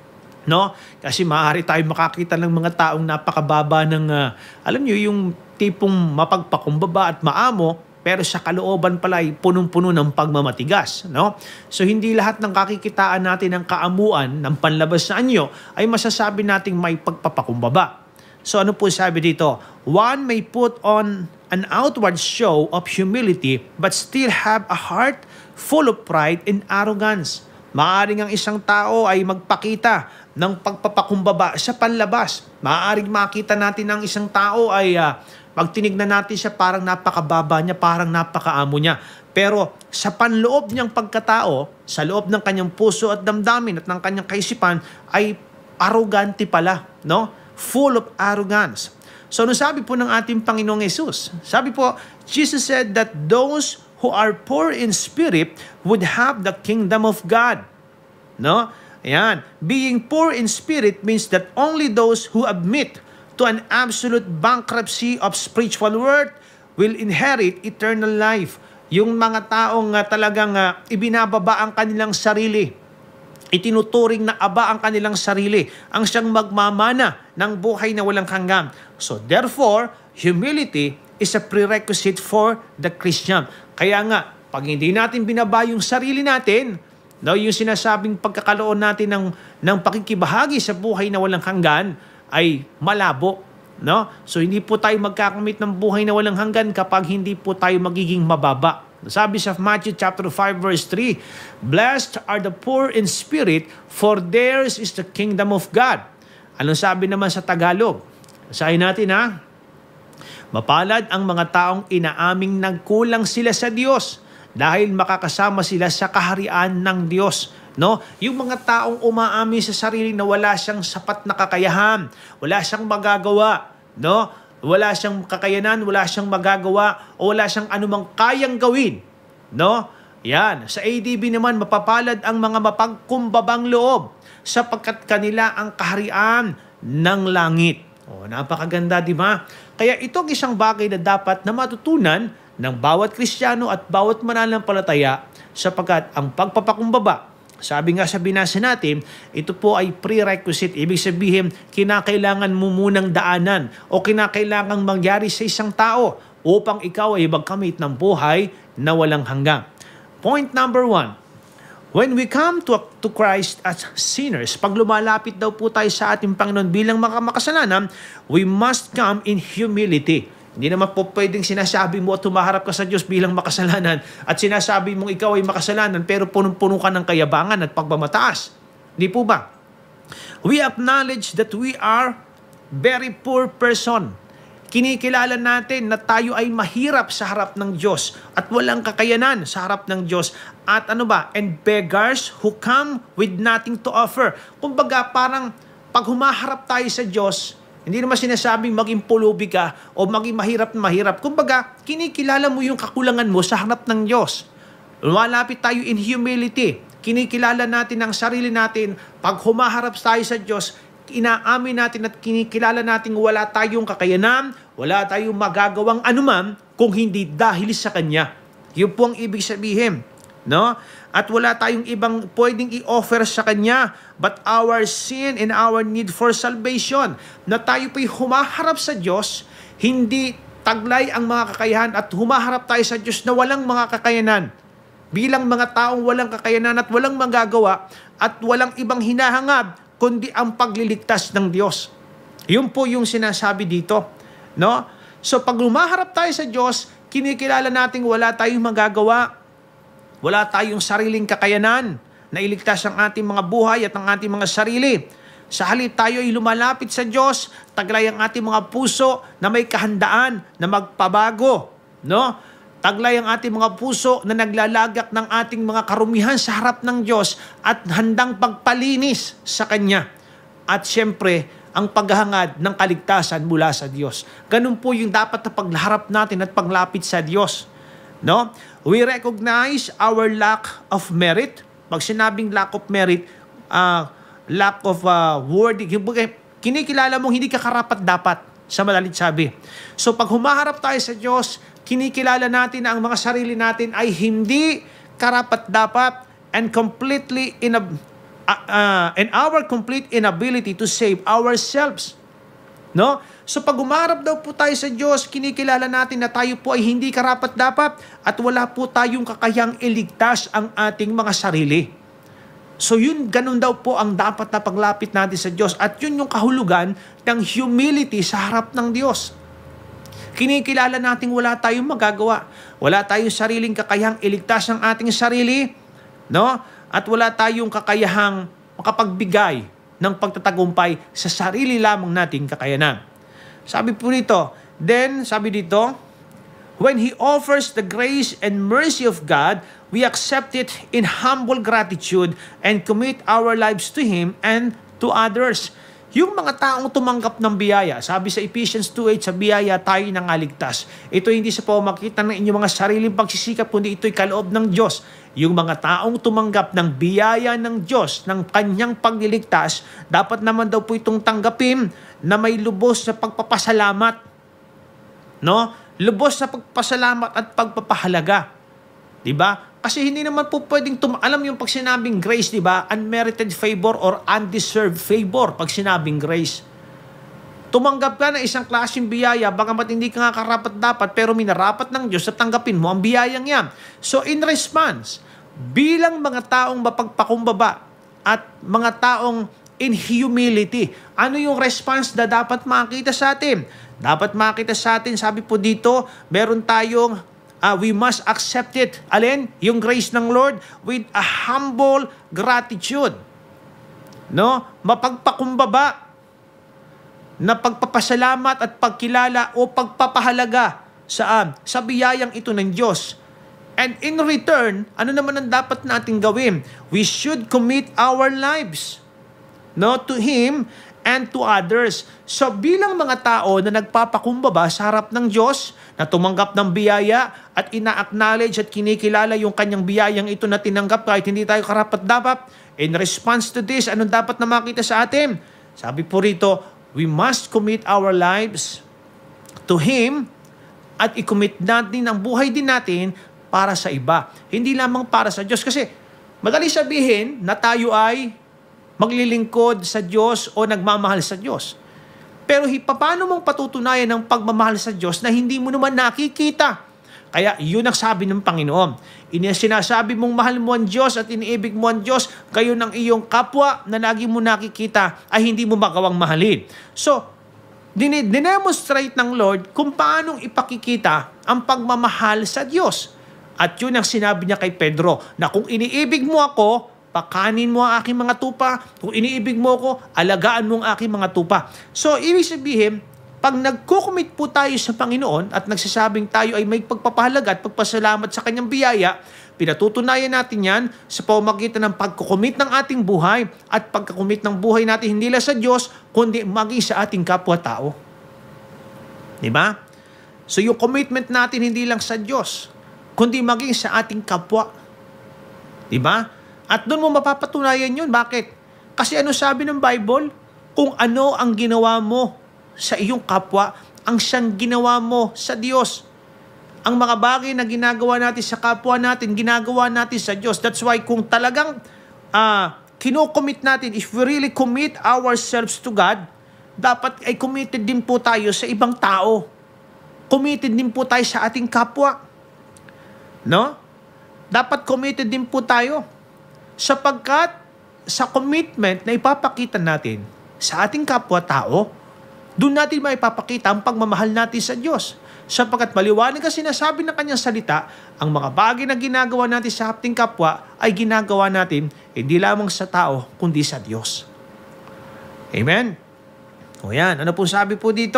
no? Kasi maaari tayo makakita ng mga taong napakababa ng uh, alam niyo yung tipong mapagpakumbaba at maamo, pero sa kalooban pala ay punong-puno ng pagmamatigas, no? So hindi lahat ng kakikitaan natin ng kaamuan ng panlabas na anyo ay masasabi nating may pagpapakumbaba. So ano po sabi dito? One may put on an outward show of humility but still have a heart full of pride and arrogance. Maaring ang isang tao ay magpakita ng pagpapakumbaba sa panlabas. Maaring makita natin ang isang tao ay uh, pag tinignan natin siya parang napakababa niya, parang napakaamo niya. Pero sa panloob niyang pagkatao, sa loob ng kanyang puso at damdamin at ng kanyang kaisipan ay arrogante pala, no? Full of arrogance. So, ano sabi po ng ating Panginoong Jesus? Sabi po, Jesus said that those who are poor in spirit would have the kingdom of God. No? Ayan. Being poor in spirit means that only those who admit to an absolute bankruptcy of spiritual worth will inherit eternal life. Yung mga taong uh, talagang uh, ibinababa ang kanilang sarili, itinuturing na aba ang kanilang sarili, ang siyang magmamana ng buhay na walang hanggan. So therefore, humility is a prerequisite for the Christian. Kaya nga, pag hindi natin binaba yung sarili natin, no, yung sinasabing pagkakaloon natin ng, ng pakikibahagi sa buhay na walang hanggan ay malabo. No? So hindi po tayo magkakamit ng buhay na walang hanggan kapag hindi po tayo magiging mababa. Sabi sa Matthew chapter five verse three, blessed are the poor in spirit, for theirs is the kingdom of God. Anong sabi naman sa Tagalog? Sabi natin ha, mapalad ang mga taong inaaming nagkulang sila sa Diyos dahil makakasama sila sa kaharian ng Diyos. No? Yung mga taong umaamin sa sarili na wala siyang sapat na kakayahan, wala siyang magagawa, no? Wala siyang kakayanan, wala siyang magagawa, o wala siyang anumang kayang gawin. No? Yan. Sa A D B naman, mapapalad ang mga mapagkumbabang loob sapagkat kanila ang kaharian ng langit. O, napakaganda, di ba? Kaya itong isang bagay na dapat na matutunan ng bawat Kristiyano at bawat mananampalataya sapagkat ang pagpapakumbaba, sabi nga sa binasa natin, ito po ay prerequisite. Ibig sabihin, kinakailangan mo munang daanan o kinakailangan mangyari sa isang tao upang ikaw ay magkamit ng buhay na walang hanggan. Point number one, when we come to, to Christ as sinners, pag lumalapit daw po tayo sa ating Panginoon bilang mga makasalanan, we must come in humility. Hindi naman po pwedeng sinasabi mo at humaharap ka sa Diyos bilang makasalanan at sinasabi mong ikaw ay makasalanan pero punong-puno ka ng kayabangan at pagmamataas. Hindi po ba? We acknowledge that we are very poor person. Kinikilala natin na tayo ay mahirap sa harap ng Diyos at walang kakayanan sa harap ng Diyos. At ano ba? And beggars who come with nothing to offer. Kumbaga parang pag humaharap tayo sa Diyos, hindi naman sinasabing maging pulubi ka o maging mahirap na mahirap. Kumbaga, kinikilala mo yung kakulangan mo sa harap ng Diyos. Lumalapit tayo in humility. Kinikilala natin ang sarili natin. Pag humaharap tayo sa Diyos, inaamin natin at kinikilala natin wala tayong kakayanan, wala tayong magagawang anuman kung hindi dahil sa Kanya. Yun po ang ibig sabihin. No? At wala tayong ibang pwedeng i-offer sa Kanya but our sin and our need for salvation. Na tayo po'y humaharap sa Diyos, hindi taglay ang mga kakayahan at humaharap tayo sa Diyos na walang mga kakayanan. bilang mga taong walang kakayanan at walang magagawa at walang ibang hinahangad kundi ang pagliligtas ng Diyos. Yun po yung sinasabi dito, no? So pag lumaharap tayo sa Diyos, kinikilala nating wala tayong magagawa, wala tayong sariling kakayanan na iligtas ang ating mga buhay at ang ating mga sarili. Sa halip tayo ay lumalapit sa Diyos, taglay ang ating mga puso na may kahandaan na magpabago, no? Taglay ang ating mga puso na naglalagak ng ating mga karumihan sa harap ng Diyos at handang pagpalinis sa Kanya. At siyempre, ang paghahangad ng kaligtasan mula sa Diyos. Ganun po yung dapat na pagharap natin at paglapit sa Diyos, no? We recognize our lack of merit. Pag sinabing lack of merit, uh, lack of uh, worthy, kinikilala mong hindi ka karapat dapat, sa madalit sabi. So pag humaharap tayo sa Diyos, kinikilala natin na ang mga sarili natin ay hindi karapat dapat and completely in a, uh, uh, and our complete inability to save ourselves. No? So pag humarap daw po tayo sa Diyos, kinikilala natin na tayo po ay hindi karapat dapat at wala po tayong kakayang iligtas ang ating mga sarili. So yun, ganun daw po ang dapat na paglapit natin sa Diyos at yun yung kahulugan ng humility sa harap ng Diyos. Kinikilala natin wala tayong magagawa, wala tayong sariling kakayahang iligtas ang ating sarili, no? At wala tayong kakayahang makapagbigay ng pagtatagumpay sa sarili lamang nating kakayanan. Sabi po dito, then, sabi dito, when He offers the grace and mercy of God, we accept it in humble gratitude and commit our lives to Him and to others. Yung mga taong tumanggap ng biyaya, sabi sa Ephesians two eight, sa biyaya tayo nangaligtas. Ito hindi sa pamagitan ng inyong mga sariling pagsisikap, kundi ito'y kaloob ng Diyos. Yung mga taong tumanggap ng biyaya ng Diyos, ng Kanyang pagliligtas, dapat naman daw po itong tanggapin na may lubos na pagpapasalamat. No? Lubos na pagpasalamat at pagpapahalaga. Diba? Kasi hindi naman po pwedeng, tum- alam yung pag sinabing grace, diba? Unmerited favor or undeserved favor pag sinabing grace. Tumanggap ka ng isang klaseng biyaya, bagamat hindi ka nga karapat dapat, pero minarapat ng Diyos at tanggapin mo ang biyayang yan. So in response, bilang mga taong mapagpakumbaba at mga taong in humility, ano yung response na dapat makita sa atin? Dapat makita sa atin, sabi po dito, meron tayong Uh, we must accept it. Alin? Yung grace ng Lord with a humble gratitude. No? Mapagpakumbaba na pagpapasalamat at pagkilala o pagpapahalaga saan? Sa biyayang ito ng Diyos. And in return, ano naman ang dapat nating gawin? We should commit our lives, no, to Him and to others. So bilang mga tao na nagpapakumbaba sa harap ng Diyos, na tumanggap ng biyaya at ina-acknowledge at kinikilala yung kanyang biyayang ito na tinanggap kahit hindi tayo karapat-dapat, in response to this, anong dapat na makita sa atin? Sabi po rito, we must commit our lives to Him at i-commit natin ang buhay din natin para sa iba. Hindi lamang para sa Diyos. Kasi madali sabihin na tayo ay maglilingkod sa Diyos o nagmamahal sa Diyos. Pero paano mong patutunayan ang pagmamahal sa Diyos na hindi mo naman nakikita? Kaya yun ang sabi ng Panginoon. Sinasabi mong mahal mo ang Diyos at iniibig mo ang Diyos, kayo ng iyong kapwa na lagi mo nakikita ay hindi mo magawang mahalin. So, dinemonstrate ng Lord kung paanong ipakikita ang pagmamahal sa Diyos. At yun ang sinabi niya kay Pedro, na kung iniibig mo ako, pakanin mo ang aking mga tupa. Kung iniibig mo ko, alagaan mo ang aking mga tupa. So, ibig sabihin, pag nagkukumit po tayo sa Panginoon at nagsasabing tayo ay may pagpapahalaga at pagpasalamat sa Kanyang biyaya, pinatutunayan natin yan sa pamamagitan ng pagkukumit ng ating buhay at pagkukumit ng buhay natin hindi lang sa Diyos, kundi maging sa ating kapwa-tao. Diba? So, yung commitment natin hindi lang sa Diyos, kundi maging sa ating kapwa. Diba? At doon mo mapapatunayan yun. Bakit? Kasi ano sabi ng Bible? Kung ano ang ginawa mo sa iyong kapwa, ang siyang ginawa mo sa Diyos. Ang mga bagay na ginagawa natin sa kapwa natin, ginagawa natin sa Diyos. That's why kung talagang uh, kinocommit natin, if we really commit ourselves to God, dapat ay committed din po tayo sa ibang tao. Committed din po tayo sa ating kapwa. No? dapat committed din po tayo. Sapagkat sa commitment na ipapakita natin sa ating kapwa-tao, doon natin maipapakita ang pagmamahal natin sa Diyos. Sapagkat maliwanag ang sinasabi ng kanyang salita, ang mga bagay na ginagawa natin sa ating kapwa ay ginagawa natin hindi lamang sa tao, kundi sa Diyos. Amen? O yan, ano po sabi po dito?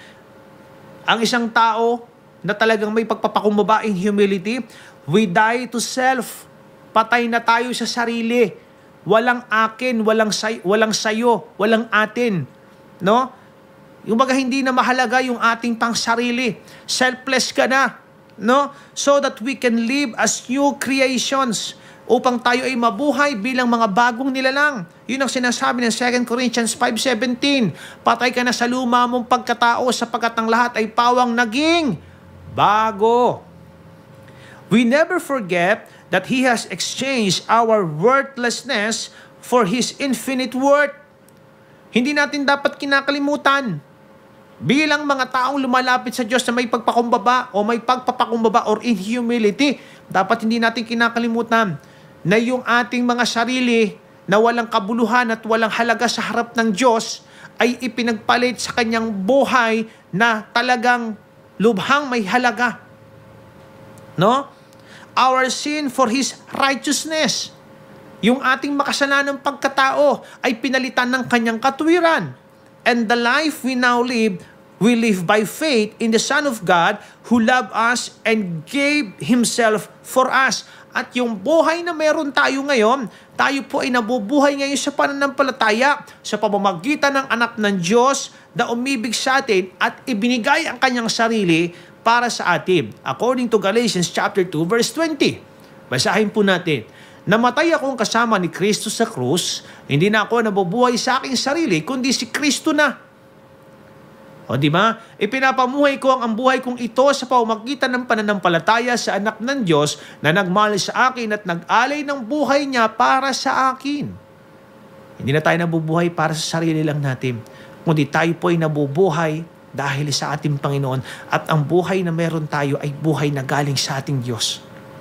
Ang isang tao na talagang may pagpapakumbaba in humility, we die to self. Patay na tayo sa sarili. Walang akin, walang, say, walang sayo, walang atin. No? Yung baga hindi na mahalaga yung ating pang sarili. Selfless ka na. No? So that we can live as new creations. Upang tayo ay mabuhay bilang mga bagong nilalang. Yun ang sinasabi ng Second Corinthians five seventeen. Patay ka na sa luma mong pagkatao sapagkat ang lahat ay pawang naging bago. We never forget that He has exchanged our worthlessness for His infinite worth. Hindi natin dapat kinakalimutan. Bilang mga taong lumalapit sa Diyos na may pagpakumbaba o may pagpapakumbaba or in humility, dapat hindi natin kinakalimutan na yung ating mga sarili na walang kabuluhan at walang halaga sa harap ng Diyos ay ipinagpalit sa kanyang buhay na talagang lubhang may halaga. No? Our sin for His righteousness. Yung ating makasalanang pagkatao ay pinalitan ng kanyang katuwiran. And the life we now live, we live by faith in the Son of God who loved us and gave Himself for us. At yung buhay na meron tayo ngayon, tayo po ay nabubuhay ngayon sa pananampalataya sa pamamagitan ng anak ng Diyos na umibig sa atin at ibinigay ang kanyang sarili para sa atin. According to Galatians chapter two verse twenty. Basahin po natin. Namatay akong kasama ni Kristo sa krus, hindi na ako nabubuhay sa aking sarili, kundi si Kristo na. O di ba? Ipinapamuhay ko ang buhay kong ito sa pamamagitan ng pananampalataya sa anak ng Diyos na nagmahal sa akin at nag-alay ng buhay niya para sa akin. Hindi na tayo nabubuhay para sa sarili lang natin, kundi tayo po ay nabubuhay dahil sa ating Panginoon at ang buhay na meron tayo ay buhay na galing sa ating Diyos.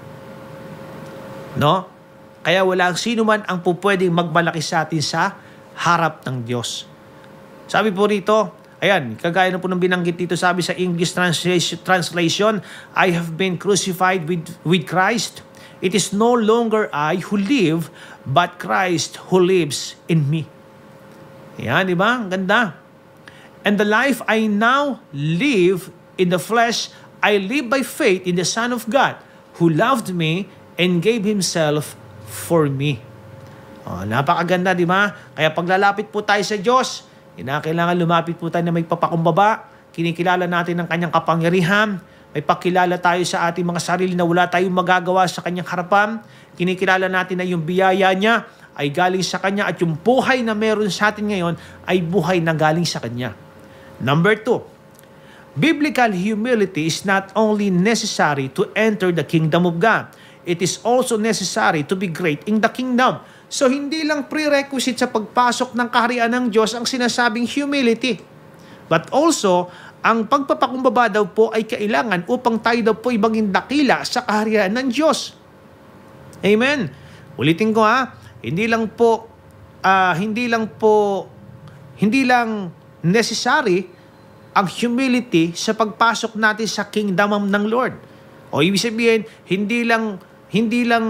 No? Kaya wala sino man ang pupwedeng magmalaki sa atin sa harap ng Diyos. Sabi po rito, ayan, kagaya na po ng binanggit dito, sabi sa English translation, translation I have been crucified with, with Christ. It is no longer I who live, but Christ who lives in me. Ayan, di ba? Ang ganda. And the life I now live in the flesh, I live by faith in the Son of God, who loved me and gave Himself for me. Oh, napakaganda, di ba? Kaya paglalapit po tayo sa Diyos, kailangan lumapit po tayo na may papakumbaba, kinikilala natin ang kanyang kapangyarihan, may pakilala tayo sa ating mga sarili na wala tayong magagawa sa kanyang harapan, kinikilala natin na yung biyaya niya ay galing sa kanya at yung buhay na meron sa atin ngayon ay buhay na galing sa kanya. Number two, biblical humility is not only necessary to enter the kingdom of God, it is also necessary to be great in the kingdom. So, hindi lang prerequisite sa pagpasok ng kaharian ng Diyos ang sinasabing humility. But also, ang pagpapakumbaba daw po ay kailangan upang tayo daw po ay maging dakila sa kaharian ng Diyos. Amen. Ulitin ko ha, hindi lang po, uh, hindi lang po, hindi lang necessary ang humility sa pagpasok natin sa kingdom ng Lord. O ibig sabihin, hindi lang, hindi lang,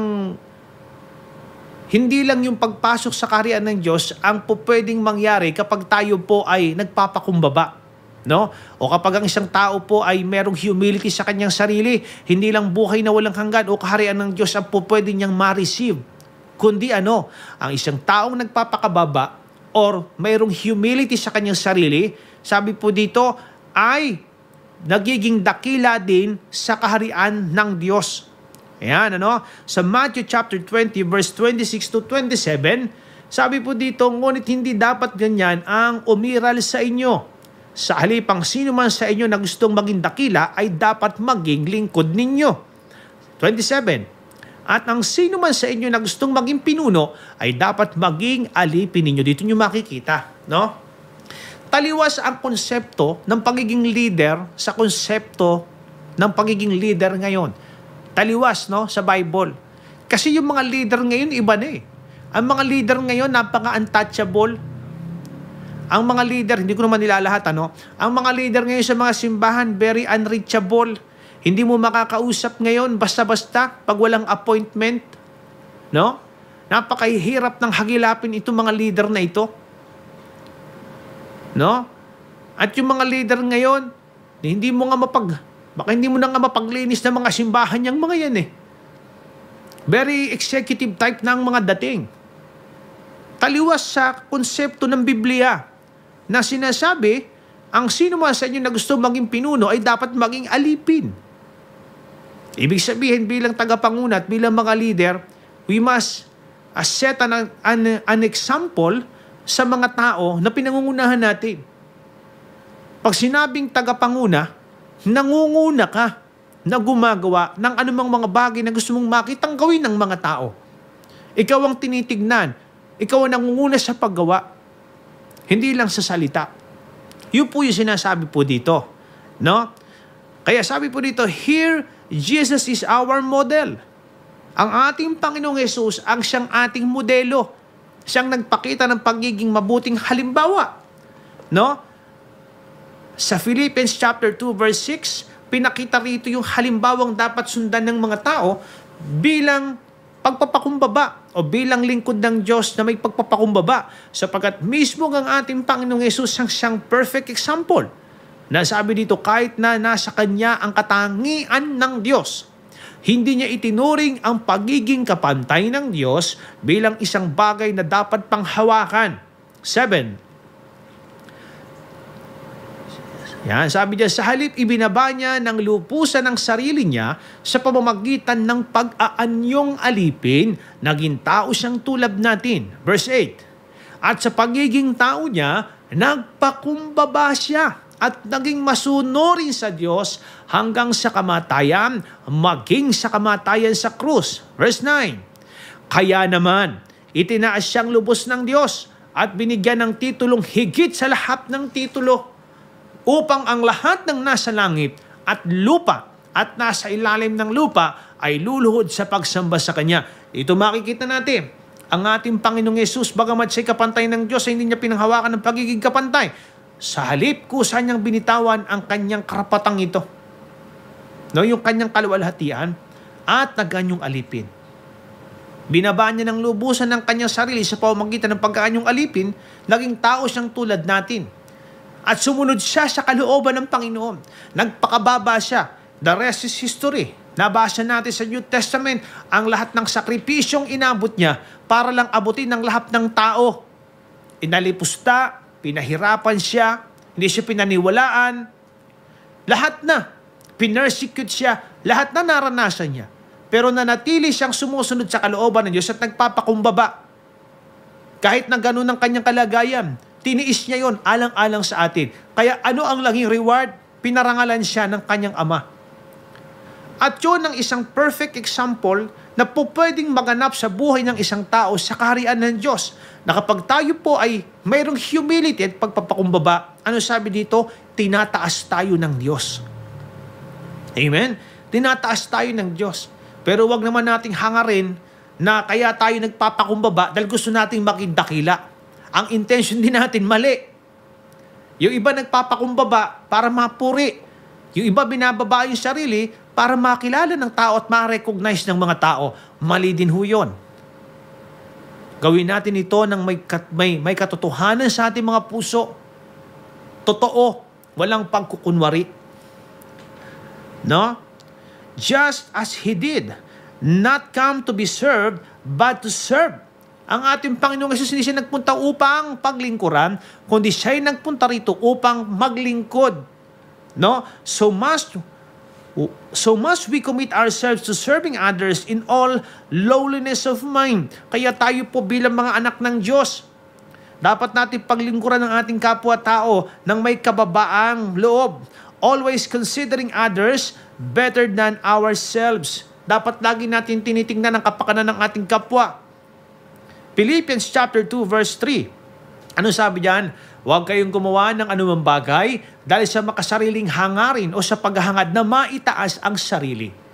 Hindi lang yung pagpasok sa kaharian ng Diyos ang po pwedeng mangyari kapag tayo po ay nagpapakumbaba. No? O kapag ang isang tao po ay merong humility sa kanyang sarili, hindi lang buhay na walang hanggan o kaharian ng Diyos ang po pwede niyang ma-receive. Kundi ano, ang isang taong nagpapakababa or mayroong humility sa kanyang sarili, sabi po dito, ay nagiging dakila din sa kaharian ng Diyos. Ayan, ano? Sa Matthew chapter twenty, verse twenty-six to twenty-seven, sabi po dito, ngunit hindi dapat ganyan ang umiral sa inyo. Sa halipang sino man sa inyo na gustong maging dakila ay dapat maging lingkod ninyo. twenty-seven, at ang sino man sa inyo na gustong maging pinuno ay dapat maging alipin ninyo. Dito nyo makikita, no? Taliwas ang konsepto ng pagiging leader sa konsepto ng pagiging leader ngayon. Taliwas, no, sa Bible. Kasi yung mga leader ngayon, iba na eh. Ang mga leader ngayon, napaka-untouchable. Ang mga leader, hindi ko naman nila lahat, ano? Ang mga leader ngayon sa mga simbahan, very unreachable. Hindi mo makakausap ngayon, basta-basta, pag walang appointment. No? Napakahirap ng hagilapin itong mga leader na ito. No? At yung mga leader ngayon, hindi mo nga mapag, baka hindi mo na nga mapaglinis ng mga simbahan niyang mga yan eh. Very executive type ng mga dating. Taliwas sa konsepto ng Biblia na sinasabi, ang sino man sa inyo na gusto maging pinuno ay dapat maging alipin. Ibig sabihin, bilang tagapanguna at bilang mga leader, we must uh, set an, an, an example sa mga tao na pinangungunahan natin. Pag sinabing tagapanguna, nangunguna ka na gumagawa ng anumang mga bagay na gusto mong makitang gawin ng mga tao. Ikaw ang tinitignan. Ikaw ang nangunguna sa paggawa. Hindi lang sa salita. Yun po yung sinasabi po dito. No? Kaya sabi po dito, here, Jesus is our model. Ang ating Panginoong Yesus ang siyang ating modelo. Siyang nagpakita ng pagiging mabuting halimbawa. No? Sa Philippians chapter two verse six, pinakita rito yung halimbawang dapat sundan ng mga tao bilang pagpapakumbaba o bilang lingkod ng Diyos na may pagpapakumbaba, sapagkat mismo ang ating Panginoong Yesus ang siyang perfect example. Nasabi dito, kahit na nasa Kanya ang katangian ng Diyos, hindi niya itinuring ang pagiging kapantay ng Diyos bilang isang bagay na dapat panghawakan. Seven. Yan, sabi niya, sa halip ibinaba niya ng lupusan ng sarili niya sa pamamagitan ng pag-aanyong alipin, naging tao siyang tulad natin. Verse eight. At sa pagiging tao niya, nagpakumbaba siya at naging masunurin sa Diyos hanggang sa kamatayan, maging sa kamatayan sa krus. Verse nine. Kaya naman, itinaas siyang lubos ng Diyos at binigyan ng titulong higit sa lahat ng titulo, upang ang lahat ng nasa langit at lupa at nasa ilalim ng lupa ay luluhod sa pagsamba sa Kanya. Ito makikita natin. Ang ating Panginoong Yesus, bagamat siya'y kapantay ng Diyos, hindi niya pinanghawakan ng pagiging kapantay. Sa halip, kusa niyang binitawan ang kanyang karapatang ito. No, yung kanyang kaluwalhatian at naganyong alipin. Binabaan niya ng lubusan ng kanyang sarili sa pamamagitan ng pagkaanyong alipin, naging tao siyang tulad natin. At sumunod siya sa kalooban ng Panginoon. Nagpakababa siya. The rest is history. Nabasa natin sa New Testament ang lahat ng sakripisyong inabot niya para lang abutin ng lahat ng tao. Inalipusta, pinahirapan siya, hindi siya pinaniwalaan. Lahat na. Pinersecute siya. Lahat na naranasan niya. Pero nanatili siyang sumusunod sa kalooban ng Diyos at nagpapakumbaba. Kahit na ganun ang kanyang kalagayan, tiniis niya yon alang-alang sa atin. Kaya ano ang laging reward? Pinarangalan siya ng kanyang ama. At yun ang isang perfect example na po pwedeng maganap sa buhay ng isang tao sa kaharian ng Diyos. Na kapag tayo po ay mayroong humility at pagpapakumbaba, ano sabi dito? Tinataas tayo ng Diyos. Amen? Tinataas tayo ng Diyos. Pero wag naman nating hangarin na kaya tayo nagpapakumbaba dahil gusto nating maging dakila. Ang intention din natin, mali. Yung iba nagpapakumbaba para mapuri. Yung iba binababa yung sarili para makilala ng tao at ma-recognize ng mga tao. Mali din ho yun. Gawin natin ito ng may, may, may katotohanan sa ating mga puso. Totoo. Walang pagkukunwari. No? Just as He did not come to be served, but to serve. Ang ating Panginoong Yesus, hindi siya nagpunta upang paglingkuran, kundi siya ay nagpunta rito upang maglingkod. No? So must, so must we commit ourselves to serving others in all lowliness of mind. Kaya tayo po bilang mga anak ng Diyos, dapat natin paglingkuran ng ating kapwa-tao ng may kababaang loob. Always considering others better than ourselves. Dapat lagi natin tinitingnan ang kapakanan ng ating kapwa. Philippians chapter two verse three. Ano sabi diyan? Huwag kayong gumawa ng anumang bagay dahil sa makasariling hangarin o sa paghahangad na maitaas ang sarili.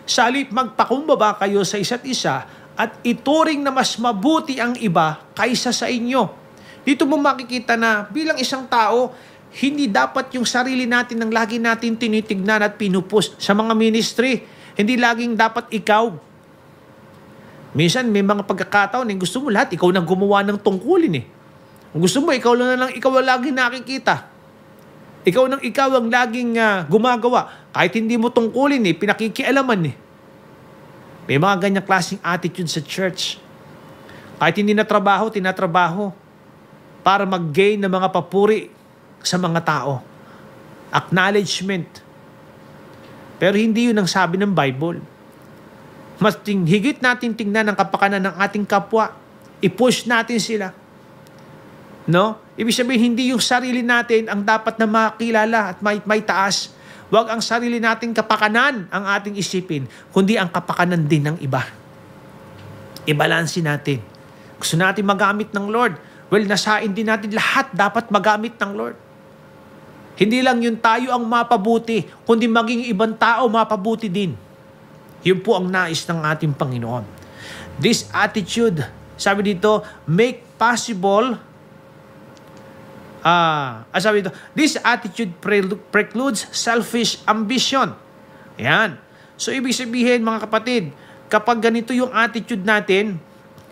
Sa halip magpakumbaba kayo sa isa't isa at ituring na mas mabuti ang iba kaysa sa inyo. Dito mo makikita na bilang isang tao, hindi dapat yung sarili natin ang lagi natin tinitignan at pinupus sa mga ministry. Hindi laging dapat ikaw. Minsan may mga pagkakataon na gusto mo lahat, ikaw nang gumawa ng tungkulin eh. Kung gusto mo, ikaw lang lang, ikaw ang laging nakikita. Ikaw nang ikaw ang laging uh, gumagawa. Kahit hindi mo tungkulin eh, pinakikialaman eh. May mga ganyang klaseng attitude sa church. Kahit hindi na trabaho, tinatrabaho para mag-gain ng mga papuri sa mga tao. Acknowledgement. Pero hindi yun ang sabi ng Bible. Mas ting, higit natin tingnan ang kapakanan ng ating kapwa. I-push natin sila. No? Ibig sabihin, hindi yung sarili natin ang dapat na makilala at may, may taas. Huwag ang sarili nating kapakanan ang ating isipin, kundi ang kapakanan din ng iba. I-balansin natin. Gusto natin magamit ng Lord. Well, nasain din natin lahat dapat magamit ng Lord. Hindi lang yung tayo ang mapabuti, kundi maging ibang tao mapabuti din. Yun po ang nais ng ating Panginoon. This attitude, sabi dito, make possible, ah, uh, sabi dito, this attitude pre- precludes selfish ambition. Ayan. So, ibig sabihin, mga kapatid, kapag ganito yung attitude natin,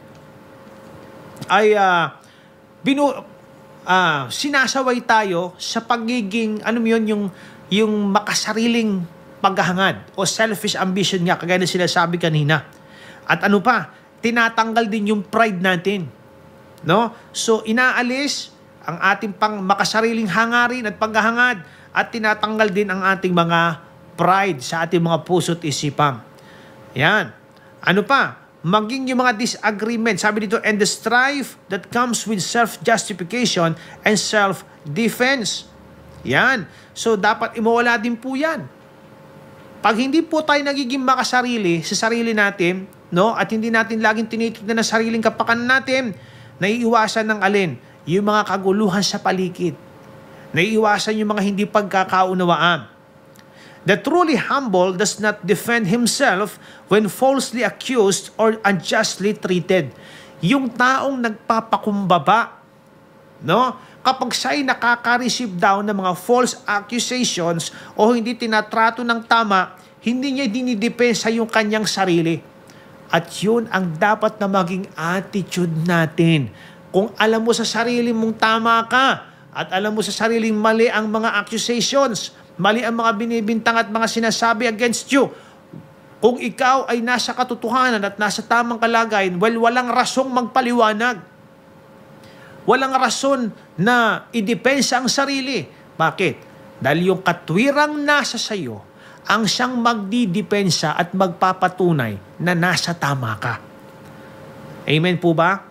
ay uh, binu, uh, sinasaway tayo sa pagiging, ano yun, yung, yung makasariling paghahangad o selfish ambition nga, kagaya na sinasabi kanina. At ano pa, tinatanggal din yung pride natin. No? So, inaalis ang ating pang makasariling hangarin at paghahangad at tinatanggal din ang ating mga pride sa ating mga puso't isipan. Yan. Ano pa? Maging yung mga disagreement. Sabi dito, and the strife that comes with self-justification and self-defense. Yan. So, dapat imawala din po yan. Pag hindi po tayo nagiging makasarili sa sarili natin, no, at hindi natin laging tinitignan ng sariling kapakanan natin, naiiwasan ng alin? Yung mga kaguluhan sa paligid. Naiiwasan yung mga hindi pagkakaunawaan. The truly humble does not defend himself when falsely accused or unjustly treated. Yung taong nagpapakumbaba, no? Kapag siya'y nakaka-receive down ng mga false accusations o hindi tinatrato ng tama, hindi niya dinidepensa yung kanyang sarili. At yun ang dapat na maging attitude natin. Kung alam mo sa sarili mong tama ka at alam mo sa sariling mali ang mga accusations, mali ang mga binibintang at mga sinasabi against you, kung ikaw ay nasa katotohanan at nasa tamang kalagayan, well, walang rasong magpaliwanag. Walang rason na idepensa ang sarili. Bakit? Dahil yung katwirang nasa sayo, ang siyang magdidepensa at magpapatunay na nasa tama ka. Amen po ba?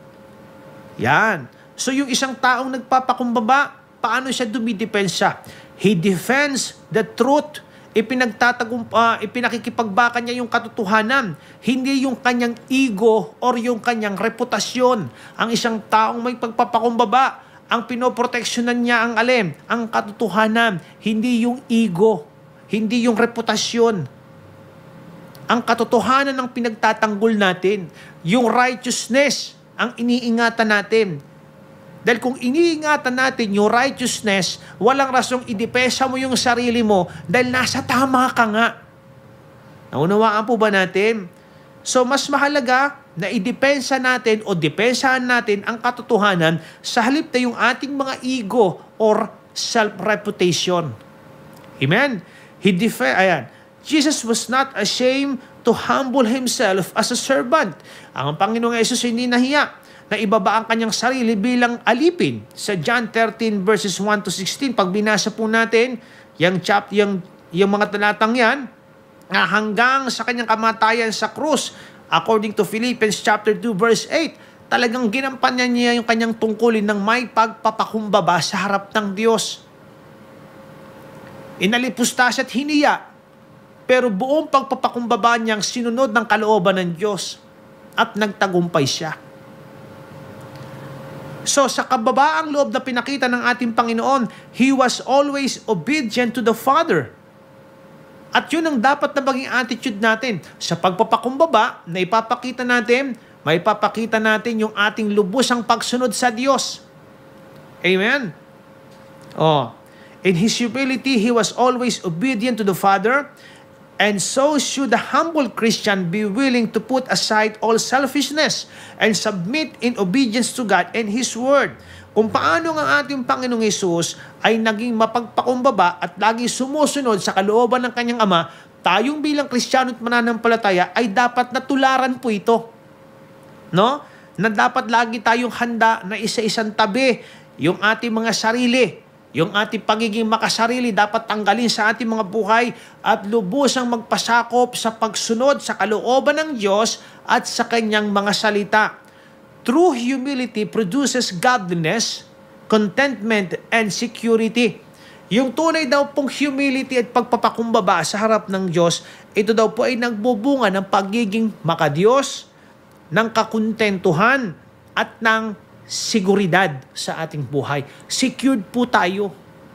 Yan. So yung isang taong nagpapakumbaba, paano siya dumidepensa? He defends the truth. Ipinagtatagum, uh, ipinakikipagbakan niya yung katotohanan, hindi yung kanyang ego or yung kanyang reputasyon. Ang isang taong may pagpapakumbaba, ang pinoproteksyonan niya ang alin, ang katotohanan, hindi yung ego, hindi yung reputasyon. Ang katotohanan ang pinagtatanggol natin, yung righteousness ang iniingatan natin. Dahil kung iniingatan natin yung righteousness, walang rasong idepesa mo yung sarili mo dahil nasa tama ka nga. Naunawaan po ba natin? So mas mahalaga na idepensa natin o depensahan natin ang katotohanan sa halip na yung ating mga ego or self-reputation. Amen? He defe- Ayan. Jesus was not ashamed to humble himself as a servant. Ang Panginoong Yesus hindi nahiya na ibaba ang kanyang sarili bilang alipin. Sa John thirteen verses one to sixteen, pag binasa po natin, yung, chap, yung, yung mga talatang yan, na hanggang sa kanyang kamatayan sa krus, according to Philippians chapter two verse eight, talagang ginampan niya yung kanyang tungkulin ng may pagpapakumbaba sa harap ng Diyos. Inalipustas at hiniya, pero buong pagpapakumbaba niyang sinunod ng kalooban ng Diyos at nagtagumpay siya. So sa kababaang loob na pinakita ng ating Panginoon, He was always obedient to the Father. At yun ang dapat na maging attitude natin. Sa pagpapakumbaba na ipapakita natin, may ipapakita natin yung ating lubusang pagsunod sa Diyos. Amen? Oh. In His humility, He was always obedient to the Father, and so should the humble Christian be willing to put aside all selfishness and submit in obedience to God and His Word. Kung paano ang ating Panginoong Hesus ay naging mapagpakumbaba at lagi sumusunod sa kalooban ng kanyang Ama, tayong bilang Kristiyano at mananampalataya ay dapat natularan po ito. No? Na dapat lagi tayong handa na isa-isang tabi yung ating mga sarili, yung ating pagiging makasarili dapat tanggalin sa ating mga buhay at lubusang magpasakop sa pagsunod sa kalooban ng Diyos at sa kanyang mga salita. True humility produces godliness, contentment, and security. Yung tunay daw pong humility at pagpapakumbaba sa harap ng Diyos, ito daw po ay nagbubunga ng pagiging makadiyos, ng kakontentuhan, at ng seguridad sa ating buhay. Secured po tayo.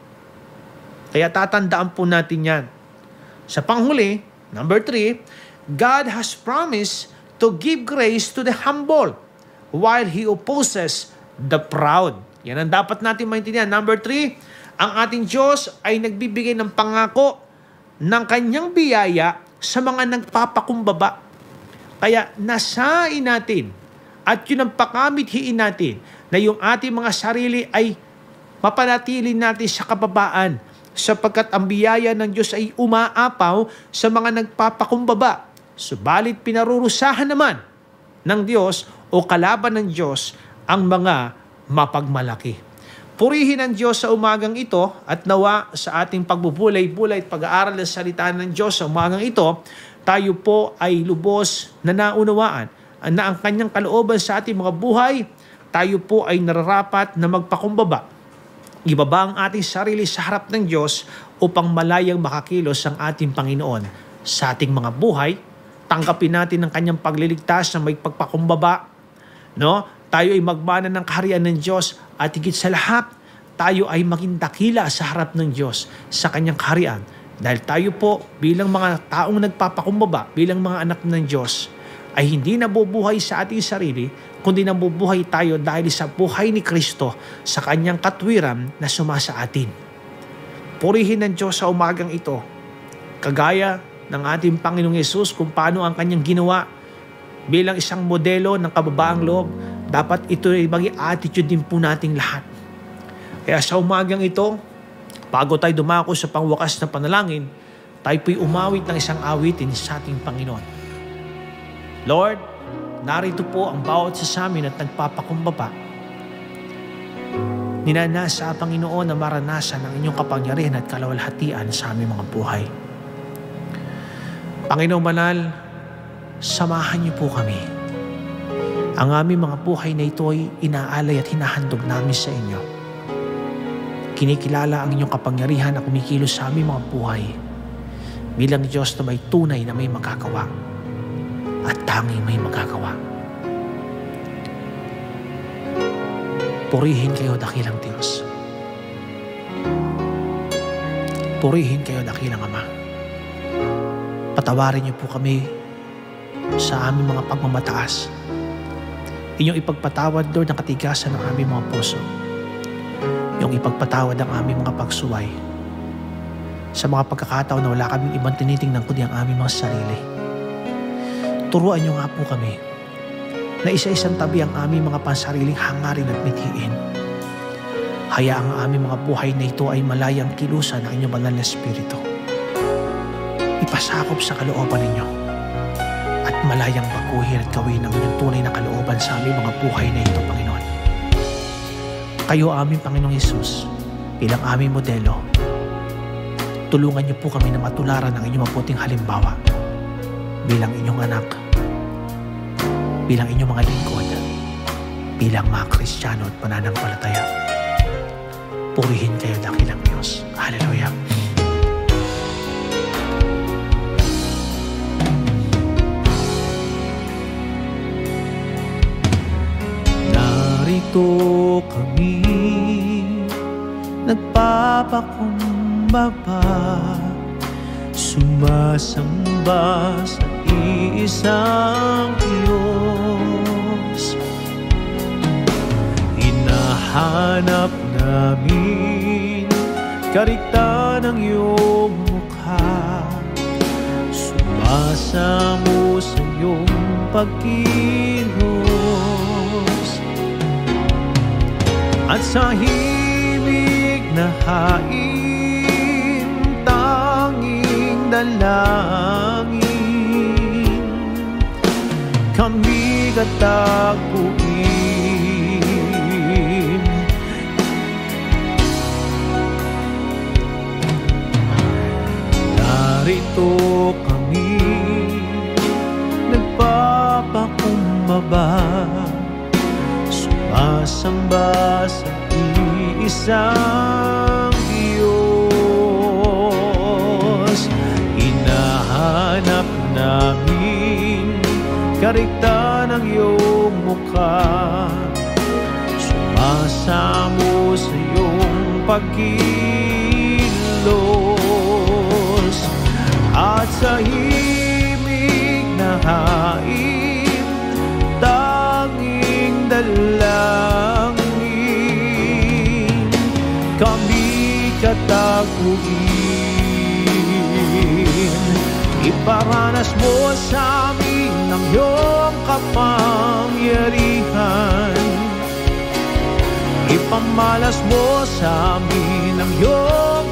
Kaya tatandaan po natin yan. Sa panghuli, number three, God has promised to give grace to the humble while He opposes the proud. Yan ang dapat natin maintindihan. Number three, ang ating Diyos ay nagbibigay ng pangako ng kanyang biyaya sa mga nagpapakumbaba. Kaya nasain natin at yun ang pakamithiin natin na yung ating mga sarili ay mapanatili natin sa kababaan sapagkat ang biyaya ng Diyos ay umaapaw sa mga nagpapakumbaba. Subalit pinarurusahan naman ng Diyos o kalaban ng Diyos ang mga mapagmalaki. Purihin ang Diyos sa umagang ito at nawa sa ating pagbubulay-bulay at pag-aaral ng salita ng Diyos sa umagang ito, tayo po ay lubos na naunawaan na ang kanyang kalooban sa ating mga buhay, tayo po ay nararapat na magpakumbaba. Ibaba ang ating sarili sa harap ng Diyos upang malayang makakilos ang ating Panginoon sa ating mga buhay. Tanggapin natin ang kanyang pagliligtas na may pagpakumbaba. No? Tayo ay magmana ng kaharian ng Diyos at higit sa lahat, tayo ay maging dakila sa harap ng Diyos sa kanyang kaharian. Dahil tayo po bilang mga taong nagpapakumbaba, bilang mga anak ng Diyos, ay hindi nabubuhay sa ating sarili, kundi nabubuhay tayo dahil sa buhay ni Kristo sa kanyang katwiran na sumasa atin. Purihin ng Diyos sa umagang ito, kagaya ng ating Panginoong Hesus kung paano ang kanyang ginawa bilang isang modelo ng kababaang loob. Dapat ito ay maging attitude din po nating lahat. Kaya sa umagang ito, bago tayo dumako sa pangwakas na panalangin, tayo po'y umawit ng isang awitin sa ating Panginoon. Lord, narito po ang bawat sa amin at nagpapakumbaba. Ninanasa, Panginoon, na maranasan ang inyong kapangyarihan at kalawalhatian sa aming mga buhay. Panginoong Banal, samahan niyo po kami. Ang aming mga buhay na ito ay inaalay at hinahandog namin sa inyo. Kinikilala ang inyong kapangyarihan na kumikilos sa aming mga buhay bilang Diyos na may tunay na may magagawa at tanging may magagawa. Purihin kayo, dakilang Diyos. Purihin kayo, dakilang Ama. Patawarin niyo po kami sa aming mga pagmamataas. Inyong ipagpatawad, Lord, ang katigasan ng aming mga puso. Inyong ipagpatawad ang aming mga pagsuway. Sa mga pagkakataon na wala kaming ibang tinitingnan kundi ang aming mga sarili. Turuan niyo nga po kami na isa-isang tabi ang aming mga pansariling hangarin at mithiin. Hayaang ang aming mga buhay na ito ay malayang kilusan ng inyong banal na Espiritu. Ipasakop sa kalooban ninyo at malayang baguhin at gawin ang inyong tunay na kalooban sa aming mga buhay na ito, Panginoon. Kayo, aming Panginoong Hesus, bilang aming modelo, tulungan niyo po kami na matularan ang inyong mabuting halimbawa bilang inyong anak, bilang inyong mga lingkod, bilang mga Kristiyano at mananampalataya. Purihin kayo, dakilang Diyos. Hallelujah. Narito kami, nagpapakumbaba, sumasamba sa iisang Diyos. Hinahanap namin kariktan ng iyong mukha, sumasamo sa iyong pagkilos, at sa himig na hain tanging dalangin kami katagpuin. Narito kami nagpapakumbaba, sumasamba sa iisang Diyos. Hinahanap namin kariktan ng iyong mukha, sumasamo sa iyong pagkilos, at sa himig na hain tanging dalangin kami katagpuin. Iparanas mo sa amin ang iyong kapangyarihan, ipamalas mo sa amin ang iyong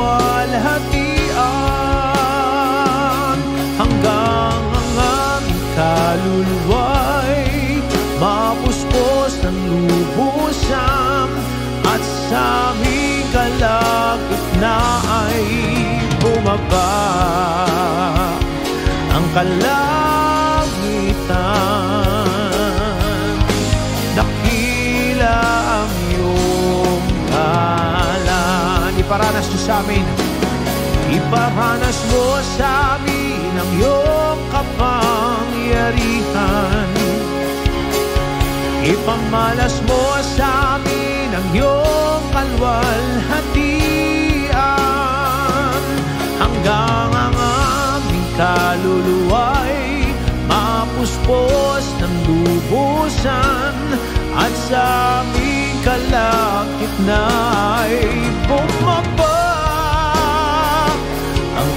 kalwalhatian, hanggang ang aming kaluluwa'y mapuspos ng lubusan, at sa aming kalagitnaan ay bumaba ang kalangitan. Dakila ang iyong ngalan. Iparanas mo sa amin, iparanas mo sa amin ang iyong kapangyarihan, ipamalas mo sa amin ang iyong kalwalhatian, hanggang ang aming kaluluwa'y mapuspos ng lubusan, at sa aming kalagitnaan ay bumaba ang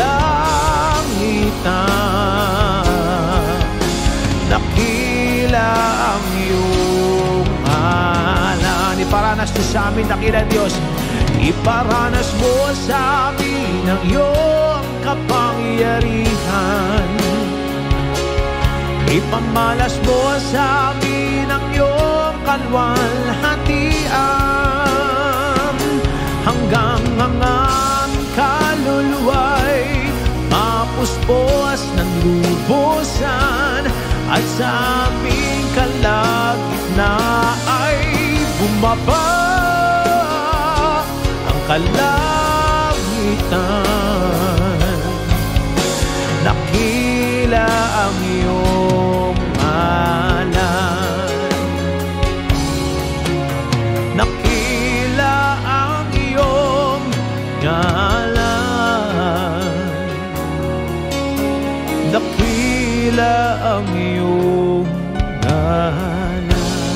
kalangitan. Dakila ang iyong ngalan. Iparanas mo sa amin, dakila Diyos, iparanas mo sa amin ang iyong kapangyarihan, ipamalas mo sa amin ang iyong kalwalhatian, hanggang ang aming kaluluwa'y mapuspos ng lubusan, at sa aming kalagitnaan ay bumaba ang kalangitan. Dakila ang iyong ngalan, dakila ang iyong ngalan, dakila ang iyong ngalan,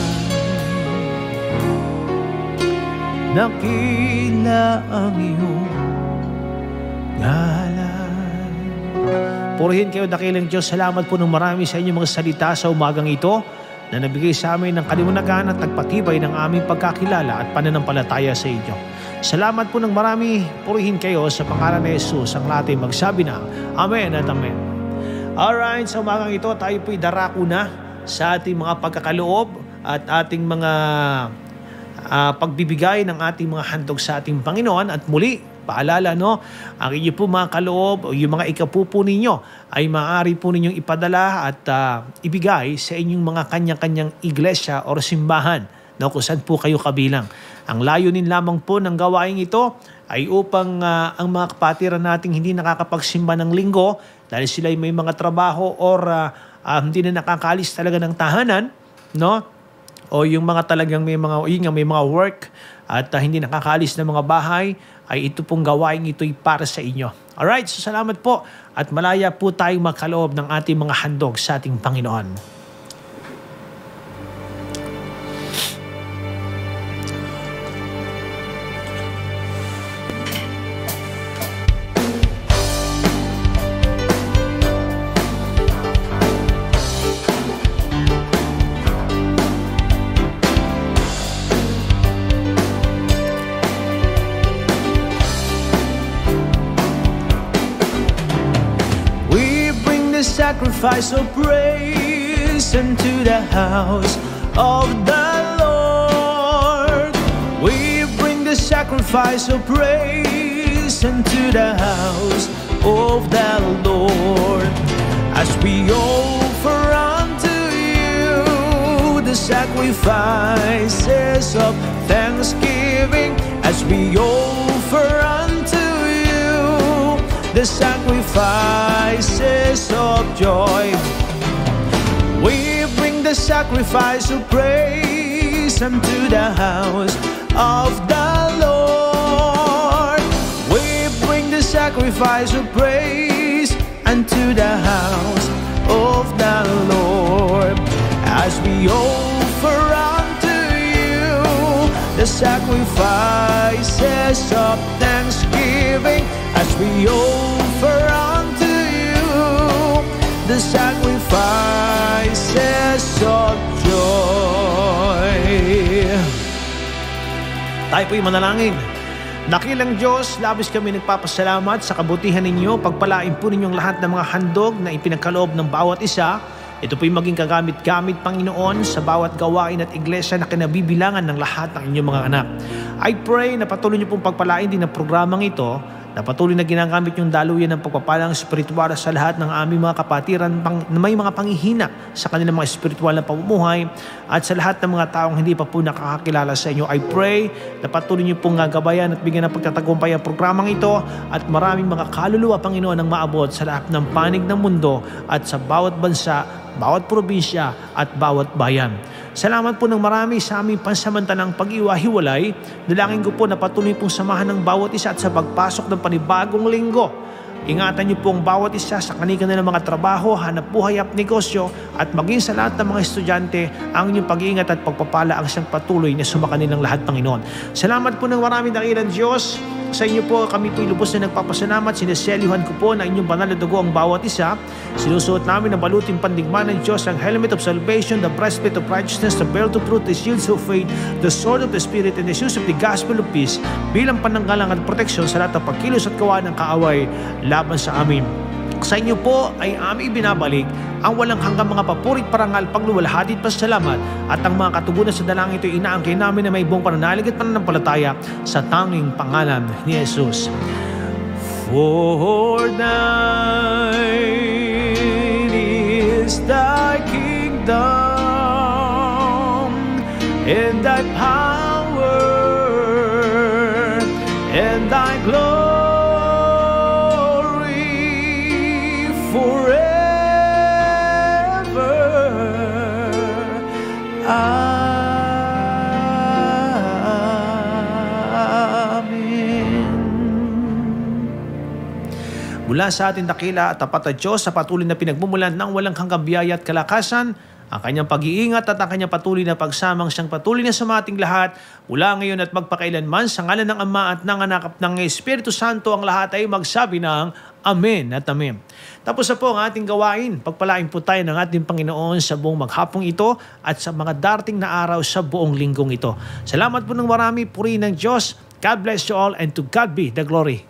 dakila ang iyong ngalan. Purihin kayo, dakilang Diyos. Salamat po ng marami sa inyong mga salita sa umagang ito na nabigay sa amin ng kaliwanagan at nagpatibay ng aming pagkakilala at pananampalataya sa inyo. Salamat po ng marami. Purihin kayo sa pangalan ni Jesus. Ang lahat ay magsabi na Amen at Amen. Alright, sa umagang ito tayo po'y darako na sa ating mga pagkakaloob at ating mga uh, pagbibigay ng ating mga handog sa ating Panginoon. At muli, paalala, no, ang inyo po mga kaloob o yung mga ikapupo ninyo ay maaari po ninyong ipadala at uh, ibigay sa inyong mga kanya-kanyang iglesia o simbahan, no, kung saan po kayo kabilang. Ang layunin lamang po ng gawain ito ay upang uh, ang mga kapatiran nating hindi nakakapagsimba ng linggo dahil sila ay may mga trabaho or uh, uh, hindi na nakakaalis talaga ng tahanan, no, o yung mga talagang may mga, yun nga, may mga work at uh, hindi nakakaalis ng mga bahay, ay ito pong gawain ito'y para sa inyo. Alright, so salamat po at malaya po tayong makaloob ng ating mga handog sa ating Panginoon. Sacrifice of praise into the house of the Lord. We bring the sacrifice of praise into the house of the Lord. As we offer unto you the sacrifices of thanksgiving, as we offer unto the sacrifices of joy. We bring the sacrifice of praise unto the house of the Lord. We bring the sacrifice of praise unto the house of the Lord. As we offer unto you the sacrifices of thanksgiving, as we offer unto you the sacrifices of joy. Tayo po'y manalangin. Dakilang Diyos, labis kami nagpapasalamat sa kabutihan ninyo. Pagpalain po ninyong lahat ng mga handog na ipinagkaloob ng bawat isa. Ito po'y maging kagamit-gamit, Panginoon, sa bawat gawain at iglesia na kinabibilangan ng lahat ng inyong mga anak. I pray na patuloy niyo pong pagpalain din ang programang ito, na patuloy na ginagamit yung daluyan ng pagpapalang espiritual sa lahat ng aming mga kapatiran pang, na may mga panghihina sa kanilang mga espiritual na pamumuhay at sa lahat ng mga taong hindi pa po nakakakilala sa inyo. I pray na patuloy niyo pong gabayan at bigyan ng pagtatagumpay ang programang ito at maraming mga kaluluwa, Panginoon, ang maabot sa lahat ng panig ng mundo at sa bawat bansa, bawat probinsya at bawat bayan. Salamat po ng marami sa aming pansamantalang pag-iwahiwalay. Dalangin ko po na patuloy pong samahan ng bawat isa at sa pagpasok ng panibagong linggo. Ingatan niyo po ang bawat isa sa kanilang mga trabaho, hanap buhay at negosyo at maging sa lahat ng mga estudyante ang inyong pag-iingat at pagpapala ang siyang patuloy na sumakanilang lahat, Panginoon. Salamat po ng marami, dakilang Diyos. Sa inyo po, kami po'y lubos na nagpapasalamat. Sineselyuhan ko po na inyong banal na dugo ang bawat isa. Sinusuot namin ang baluting pandigma ng Diyos, ang helmet of salvation, the breastplate of righteousness, the belt of truth, the shield of faith, the sword of the Spirit, and the shoes of the gospel of peace bilang pananggalang at proteksyon sa lahat ng pagkilos at gawa ng kaaway laban sa amin. Sa inyo po ay aming binabalik ang walang hanggang mga papurit, parangal, pagluwalhati at pasalamat at ang mga katugunan sa dalangin ito inaangkin namin na may buong pananalig at pananampalataya sa tanging pangalan ni Jesus. For thine is thy kingdom and thy power and thy glory forever. Amen. Mula sa ating dakila at tapat na Diyos sa patuloy na pinagmumulan ng walang hanggang biyaya at kalakasan, ang kanyang pag-iingat at ang kanyang patuloy na pagsamang siyang patuloy na sumating lahat mula ngayon at magpakailanman sa ngalan ng Ama at ng Anak at ng Espiritu Santo, ang lahat ay magsabi ng Amen at Amen. Tapos na po ang ating gawain. Pagpalain po tayo ng ating Panginoon sa buong maghapong ito at sa mga darating na araw sa buong linggong ito. Salamat po ng marami. Purihin ng Diyos. God bless you all and to God be the glory.